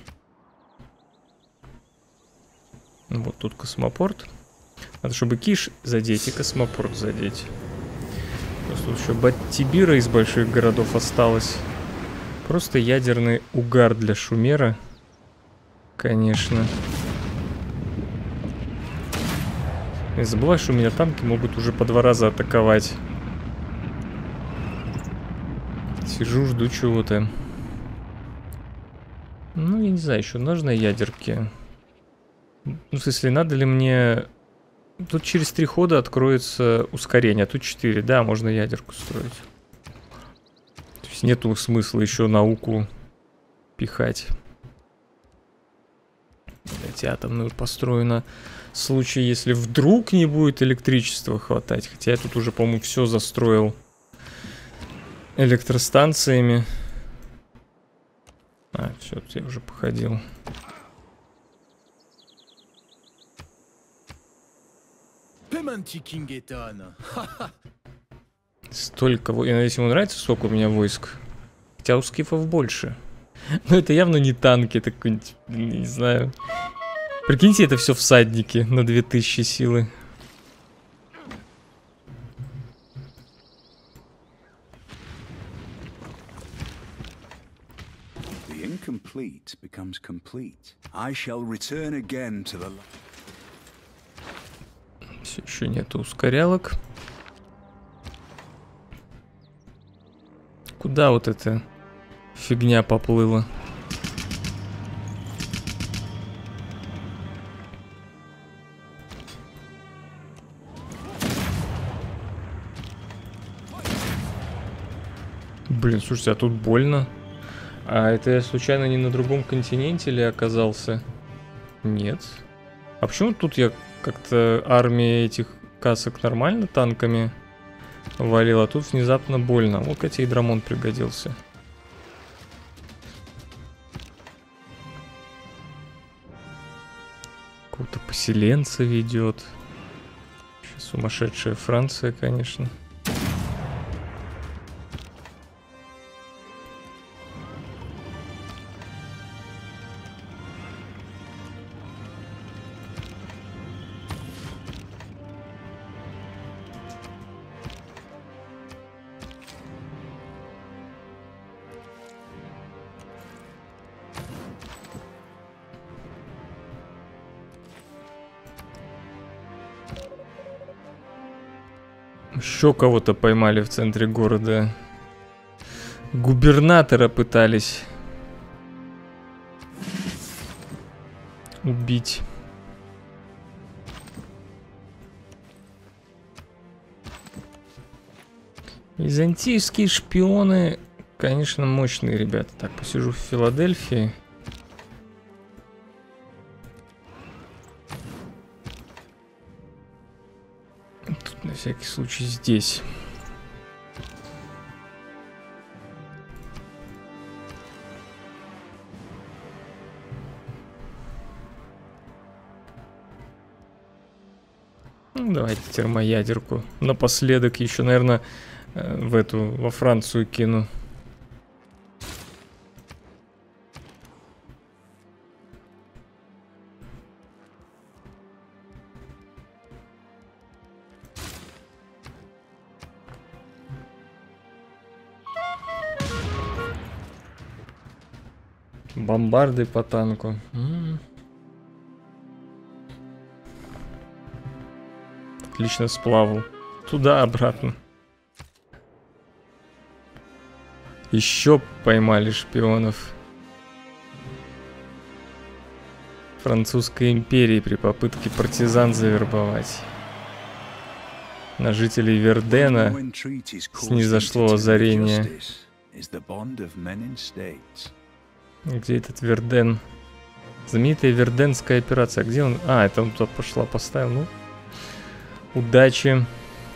Вот тут космопорт. Надо, чтобы Киш задеть и космопорт задеть. Просто тут еще Баттибира из больших городов осталось. Просто ядерный угар для Шумера. Конечно. Не забывай, что у меня танки могут уже по два раза атаковать. Сижу, жду чего-то. Ну, я не знаю, еще нужно ядерки. Ну, в смысле, надо ли мне... Тут через три хода откроется ускорение, а тут четыре. Да, можно ядерку строить. То есть нету смысла еще науку пихать. Эти атомную построю на случай, если вдруг не будет электричества хватать. Хотя я тут уже, по-моему, все застроил электростанциями. А, все, тут я уже походил. Столько... Я надеюсь, ему нравится, сколько у меня войск. Хотя у скифов больше. Но это явно не танки, это какой-нибудь, не знаю. Прикиньте, это все всадники на две тысячи силы. Incomplete becomes complete. I shall return again to the... Все еще нету ускорялок. Куда вот эта фигня поплыла? Блин, слушайте, а тут больно. А это я случайно не на другом континенте ли оказался? Нет. А почему тут я как-то армия этих касок нормально танками валил, а тут внезапно больно? Вот, кстати, и Драмон пригодился. Какого-то поселенца ведет. Сумасшедшая Франция, конечно. Еще кого-то поймали в центре города. Губернатора пытались убить. Византийские шпионы, конечно, мощные ребята. Так, посижу в Филадельфии. Тут на всякий случай здесь. Ну, давайте термоядерку. Напоследок еще, наверное, в эту, во Францию кину. Бомбарды по танку. М-м. Отлично сплавал. Туда-обратно. Еще поймали шпионов Французской империи при попытке партизан завербовать. На жителей Вердена снизошло озарение. Где этот Верден? Знаменитая Верденская операция. Где он? А, это он туда пошла, поставил. Ну, удачи.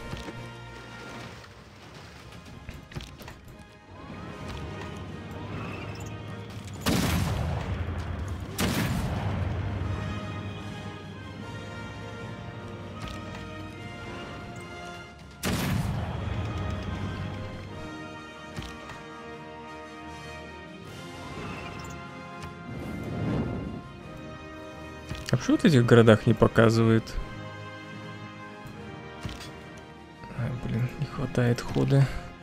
А почему в этих городах не показывает? А, блин, не хватает хода.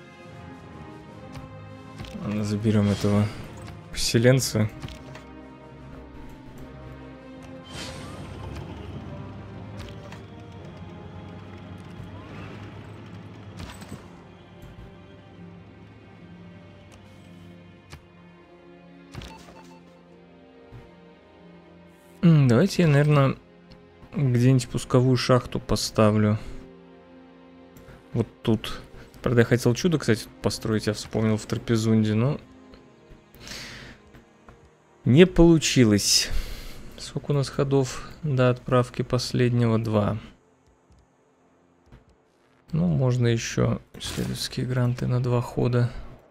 Ладно, заберем этого поселенца. Давайте я, наверное, где-нибудь пусковую шахту поставлю. Вот тут. Правда, я хотел чудо, кстати, построить, я вспомнил, в Трапезунде, но не получилось. Сколько у нас ходов до отправки последнего? Два. Ну, можно еще исследовательские гранты на два хода.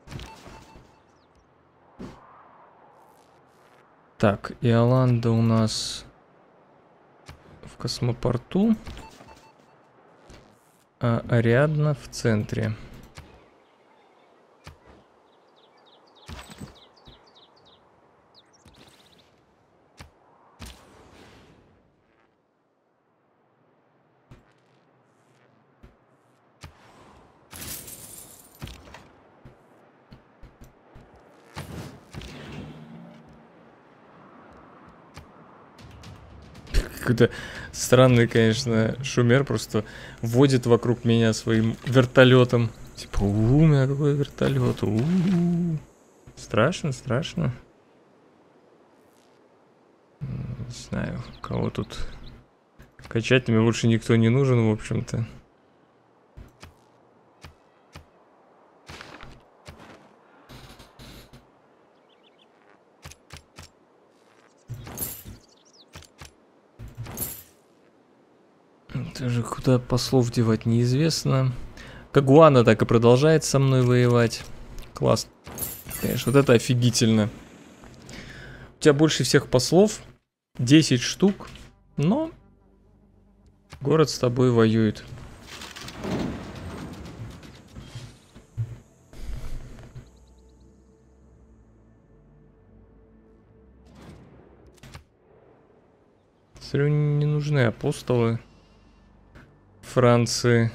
Так, Иоланда у нас в космопорту, а Ариадна в центре. Какой-то странный, конечно, шумер просто водит вокруг меня своим вертолетом. Типа, у, у меня какой вертолет. У -у -у. Страшно, страшно. Не знаю, кого тут качать, мне больше никто не нужен, в общем-то. Даже куда послов девать неизвестно. Кагуана так и продолжает со мной воевать. Класс. Конечно, вот это офигительно. У тебя больше всех послов. десять штук. Но город с тобой воюет. Смотрю, не нужны апостолы Франции.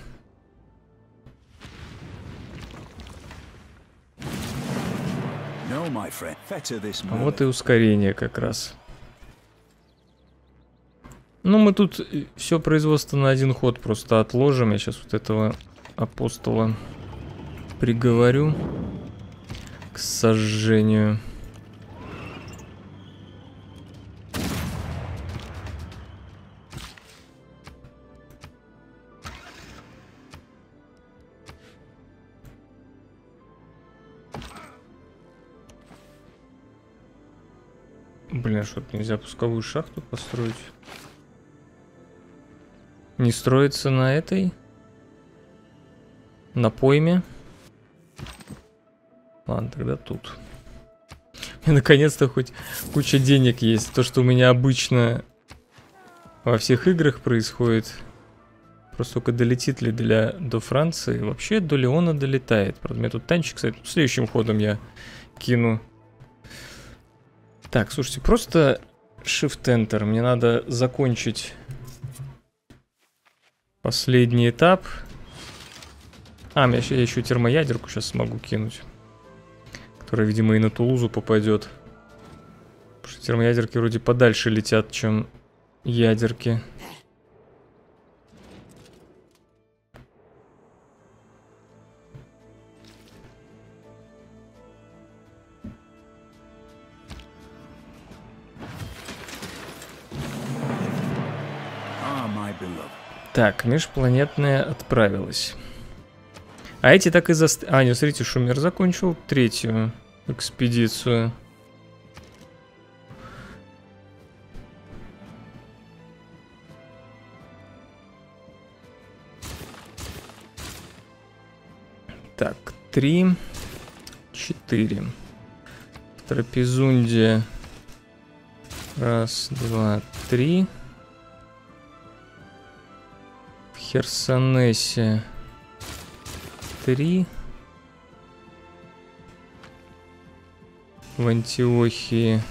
А вот и ускорение как раз. Ну, мы тут все производство на один ход просто отложим. Я сейчас вот этого апостола приговорю к сожжению. Блин, что-то нельзя пусковую шахту построить. Не строится на этой? На пойме? Ладно, тогда тут. И наконец-то хоть куча денег есть. То, что у меня обычно во всех играх происходит. Просто только долетит ли для, до Франции. Вообще до Леона долетает. Правда, у меня тут танчик, кстати, следующим ходом я кину. Так, слушайте, просто Shift-Enter. Мне надо закончить последний этап. А, я еще, я еще термоядерку сейчас смогу кинуть. Которая, видимо, и на Тулузу попадет. Потому что термоядерки вроде подальше летят, чем ядерки. Так, межпланетная отправилась. А эти так и заст... А, нет, смотрите, Шумер закончил третью экспедицию. Так, три, четыре. В Трапезунде. Раз, два, три. Херсонесе три. В Антиохии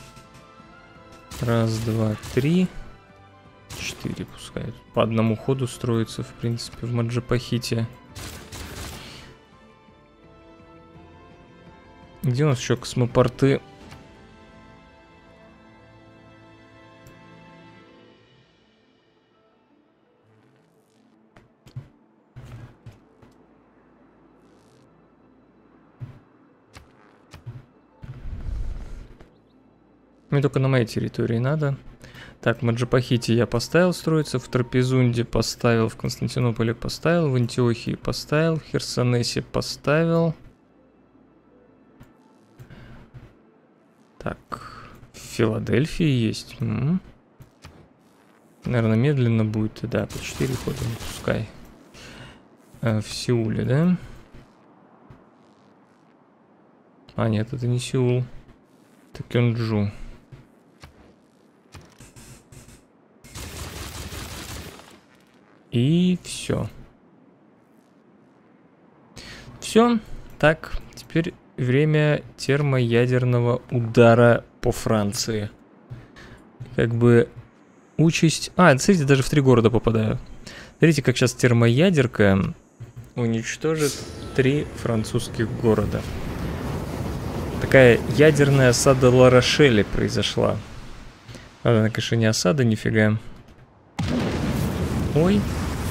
раз, два, три. Четыре пускай. По одному ходу строится, в принципе, в Маджапахите. Где у нас еще космопорты? Мне только на моей территории надо. Так, в Маджапахите я поставил строиться, в Трапезунде поставил, в Константинополе поставил, в Антиохии поставил, в Херсонесе поставил. Так, в Филадельфии есть. М-м. Наверное, медленно будет, да, по четыре хода, не пускай. А, в Сеуле, да? А, нет, это не Сеул. Это Кёнджу. И все. Все. Так, теперь время термоядерного удара по Франции. Как бы участь... А, смотрите, даже в три города попадаю. Смотрите, как сейчас термоядерка уничтожит три французских города. Такая ядерная осада Ла-Рошеля произошла. Ладно, конечно, не осада, нифига. Ой.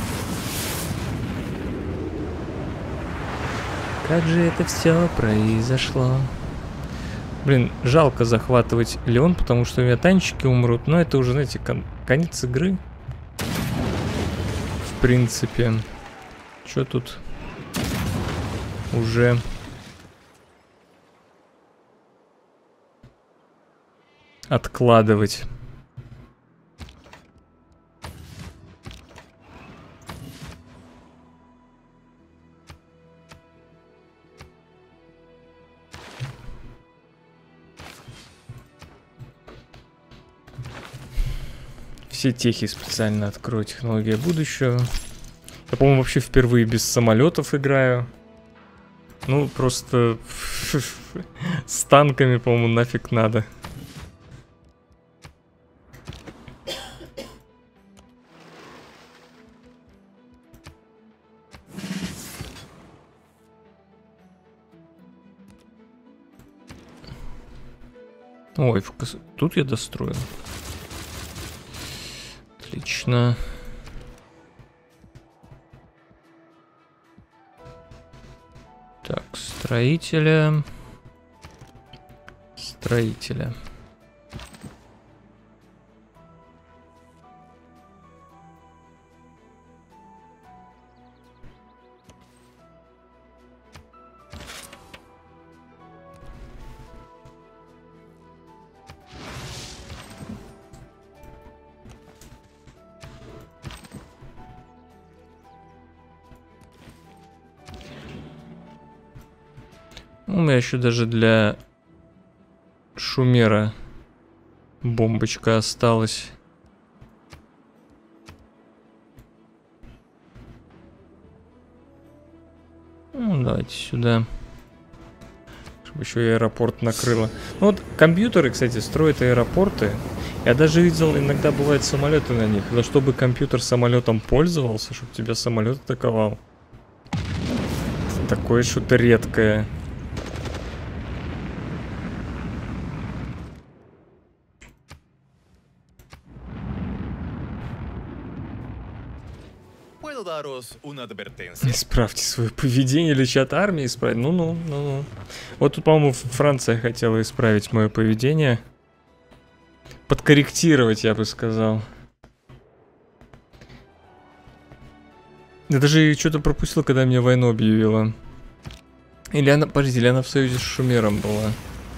Как же это все произошло? Блин, жалко захватывать Леон, потому что у меня танчики умрут. Но это уже, знаете, кон конец игры. В принципе. Что тут уже... откладывать. Все техи специально открою. Технология будущего. Я, по-моему, вообще впервые без самолетов играю. Ну, просто с танками, по-моему, нафиг надо. Ой, тут я достроил. Отлично. Так, строителя. Строителя. У меня еще даже для Шумера бомбочка осталась. Ну, давайте сюда. Чтобы еще и аэропорт накрыло. Ну вот компьютеры, кстати, строят аэропорты. Я даже видел, иногда бывают самолеты на них. Но чтобы компьютер самолетом пользовался, чтобы тебя самолет атаковал. Такое что-то редкое. Исправьте свое поведение или чат армии исправить. Ну-ну, ну-ну. Вот тут, по-моему, Франция хотела исправить мое поведение. Подкорректировать, я бы сказал. Я даже что-то пропустил, когда мне войну объявила. Или она, подождите, или она в союзе с Шумером была?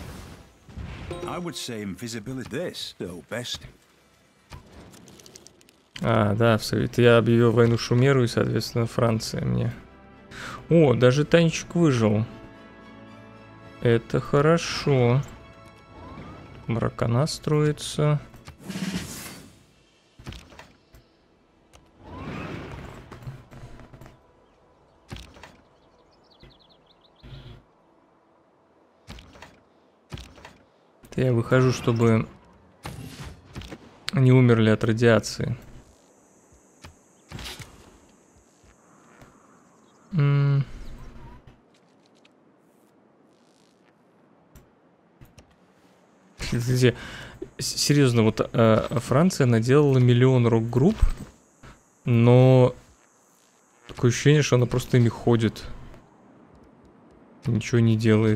А, да, в совете. Я объявил войну Шумеру и, соответственно, Франция мне. О, даже танчик выжил. Это хорошо. Маракана строится. Это я выхожу, чтобы они умерли от радиации. М Серьезно, вот э, Франция наделала миллион рок-групп, но такое ощущение, что она просто ими ходит. Ничего не делает.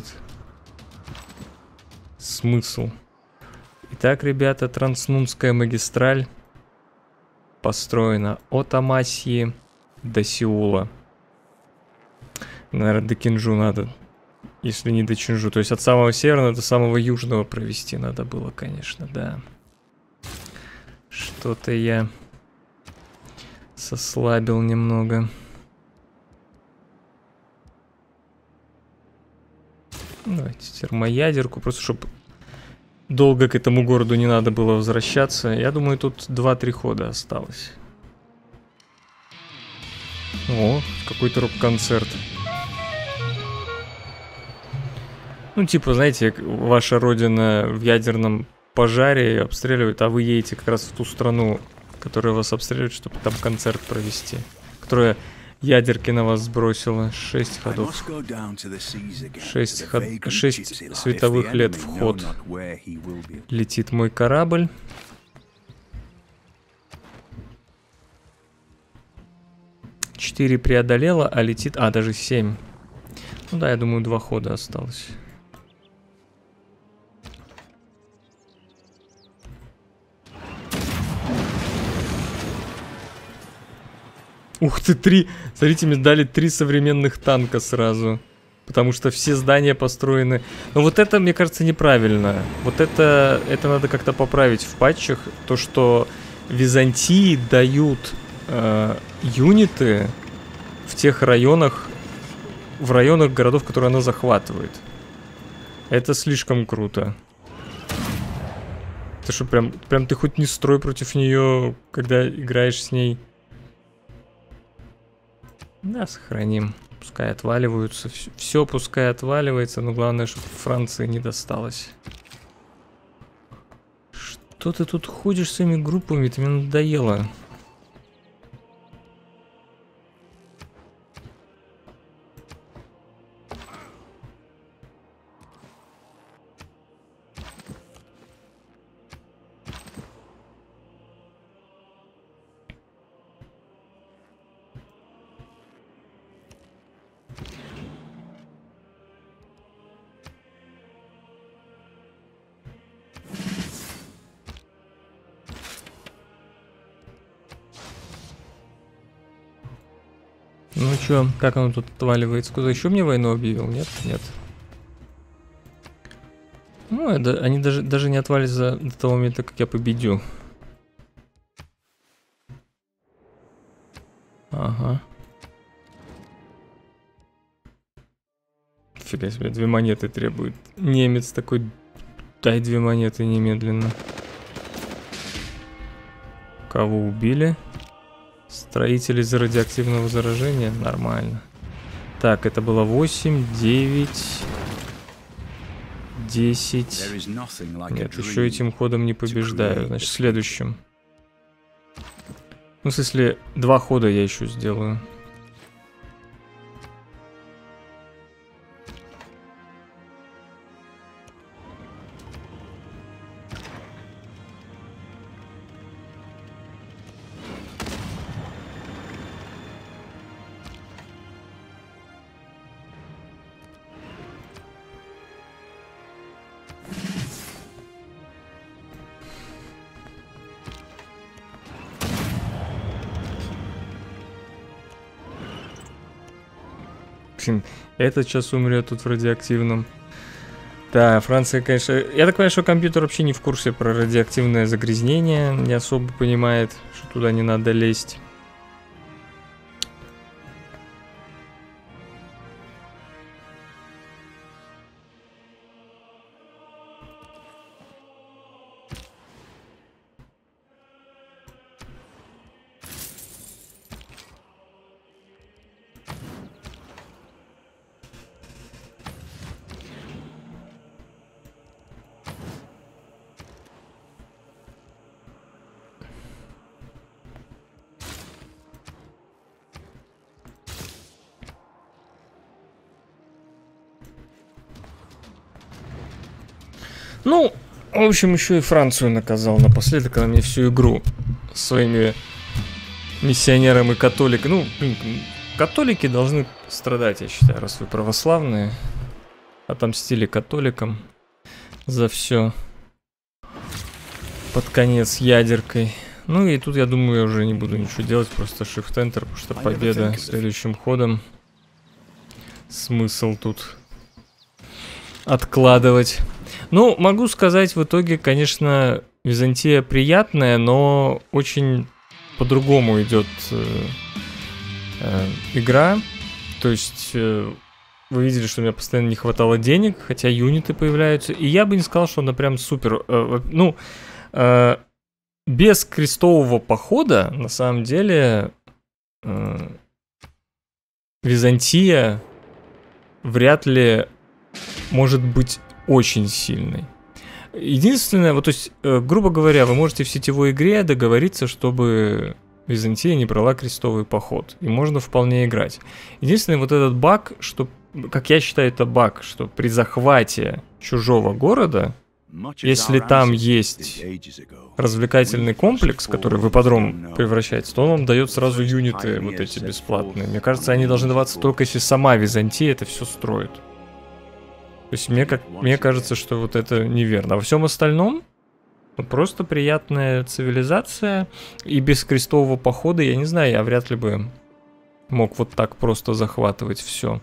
Смысл. Итак, ребята, Транснунская магистраль построена от Амасии до Сеула. Наверное, до Кинджу надо. Если не до Чинджу. То есть от самого северного до самого южного провести надо было, конечно, да. Что-то я сослабил немного. Давайте термоядерку, просто чтобы долго к этому городу не надо было возвращаться. Я думаю, тут два-три хода осталось. О, какой-то рок-концерт. Ну, типа, знаете, ваша родина в ядерном пожаре обстреливает, а вы едете как раз в ту страну, которая вас обстреливает, чтобы там концерт провести. Которая ядерки на вас сбросила. Шесть ходов. Шесть, ход... Шесть световых лет в ход. Летит мой корабль. четыре преодолела, а летит... А, даже семь. Ну да, я думаю, два хода осталось. Ух ты, три. Смотрите, мне дали три современных танка сразу. Потому что все здания построены... Но вот это, мне кажется, неправильно. Вот это, это надо как-то поправить в патчах. То, что Византии дают э, юниты в тех районах, в районах городов, которые она захватывает. Это слишком круто. Ты что, прям, прям ты хоть не строй против нее, когда играешь с ней. Да, сохраним. Пускай отваливаются. Все, все пускай отваливается, но главное, чтобы Франции не досталось. Что ты тут ходишь своими группами? Ты мне надоело. Ну чё, как оно тут отваливается? Куда еще мне войну объявил? Нет? Нет. Ну, это, они даже, даже не отвалятся до того момента, как я победю. Ага. Фига себе, две монеты требует. Немец такой, дай две монеты немедленно. Кого убили? Строители из-за радиоактивного заражения? Нормально. Так, это было восемь, девять, десять. Нет, еще этим ходом не побеждаю. Значит, следующим. Ну, в смысле, два хода я еще сделаю. Этот сейчас умрет тут в радиоактивном. Да, Франция, конечно... Я так понимаю, что компьютер вообще не в курсе про радиоактивное загрязнение. Не особо понимает, что туда не надо лезть. Ну, в общем, еще и Францию наказал напоследок, когда мне всю игру своими миссионерами и католиками... Ну, блин, католики должны страдать, я считаю, раз вы православные. Отомстили католикам за все. Под конец ядеркой. Ну и тут, я думаю, я уже не буду ничего делать, просто Shift-Enter, потому что победа следующим ходом. Смысл тут откладывать. Ну, могу сказать, в итоге, конечно, Византия приятная, но очень по-другому идет э, э, игра. То есть э, вы видели, что у меня постоянно не хватало денег, хотя юниты появляются. И я бы не сказал, что она прям супер. Э, ну, э, без крестового похода, на самом деле, э, Византия вряд ли может быть очень сильный. Единственное, вот, то есть, э, грубо говоря, вы можете в сетевой игре договориться, чтобы Византия не брала крестовый поход. И можно вполне играть. Единственный вот этот баг, что, как я считаю, это баг, что при захвате чужого города Если там есть развлекательный комплекс, который в ипподром превращается, то он вам дает сразу юниты вот эти бесплатные. Мне кажется, они должны даваться только если сама Византия это все строит. То есть мне, как, мне кажется, что вот это неверно. А во всем остальном вот просто приятная цивилизация. И без крестового похода, я не знаю, я вряд ли бы мог вот так просто захватывать все.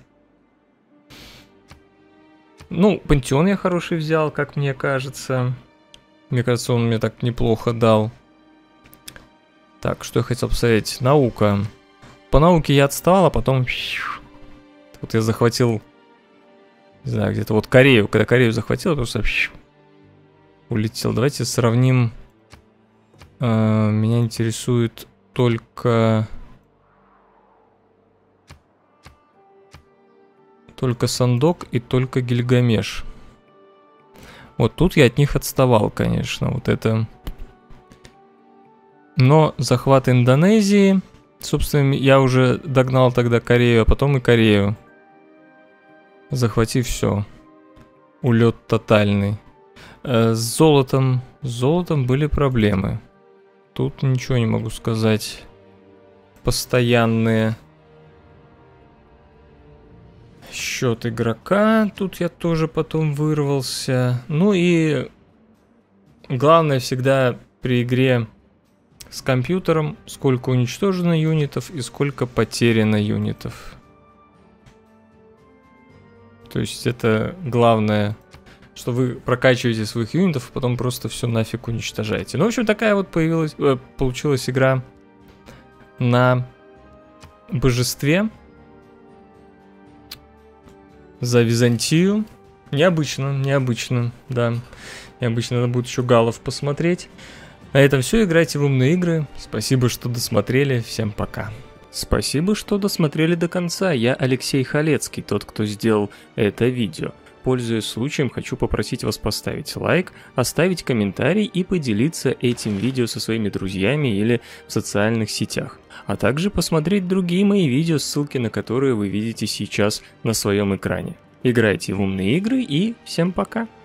Ну, пантеон я хороший взял, как мне кажется. Мне кажется, он мне так неплохо дал. Так, что я хотел посмотреть? Наука. По науке я отстал, а потом... Вот я захватил... Не знаю, где-то вот Корею. Когда Корею захватил, я просто... Улетел. Давайте сравним. А, меня интересует только... Только Сандок и только Гильгамеш. Вот тут я от них отставал, конечно. Вот это... Но захват Индонезии... Собственно, я уже догнал тогда Корею, а потом и Корею. Захватив все. Улет тотальный. С золотом... С золотом были проблемы. Тут ничего не могу сказать. Постоянные... Счет игрока, тут я тоже потом вырвался. Ну и главное всегда при игре с компьютером, сколько уничтожено юнитов и сколько потеряно юнитов. То есть это главное, что вы прокачиваете своих юнитов, а потом просто все нафиг уничтожаете. Ну, в общем, такая вот появилась, э, получилась игра на божестве. За Византию. Необычно, необычно, да. Необычно, надо будет еще галлов посмотреть. На этом все, играйте в умные игры. Спасибо, что досмотрели. Всем пока. Спасибо, что досмотрели до конца. Я Алексей Халецкий, тот, кто сделал это видео. Пользуясь случаем, хочу попросить вас поставить лайк, оставить комментарий и поделиться этим видео со своими друзьями или в социальных сетях. А также посмотреть другие мои видео, ссылки на которые вы видите сейчас на своем экране. Играйте в умные игры и всем пока!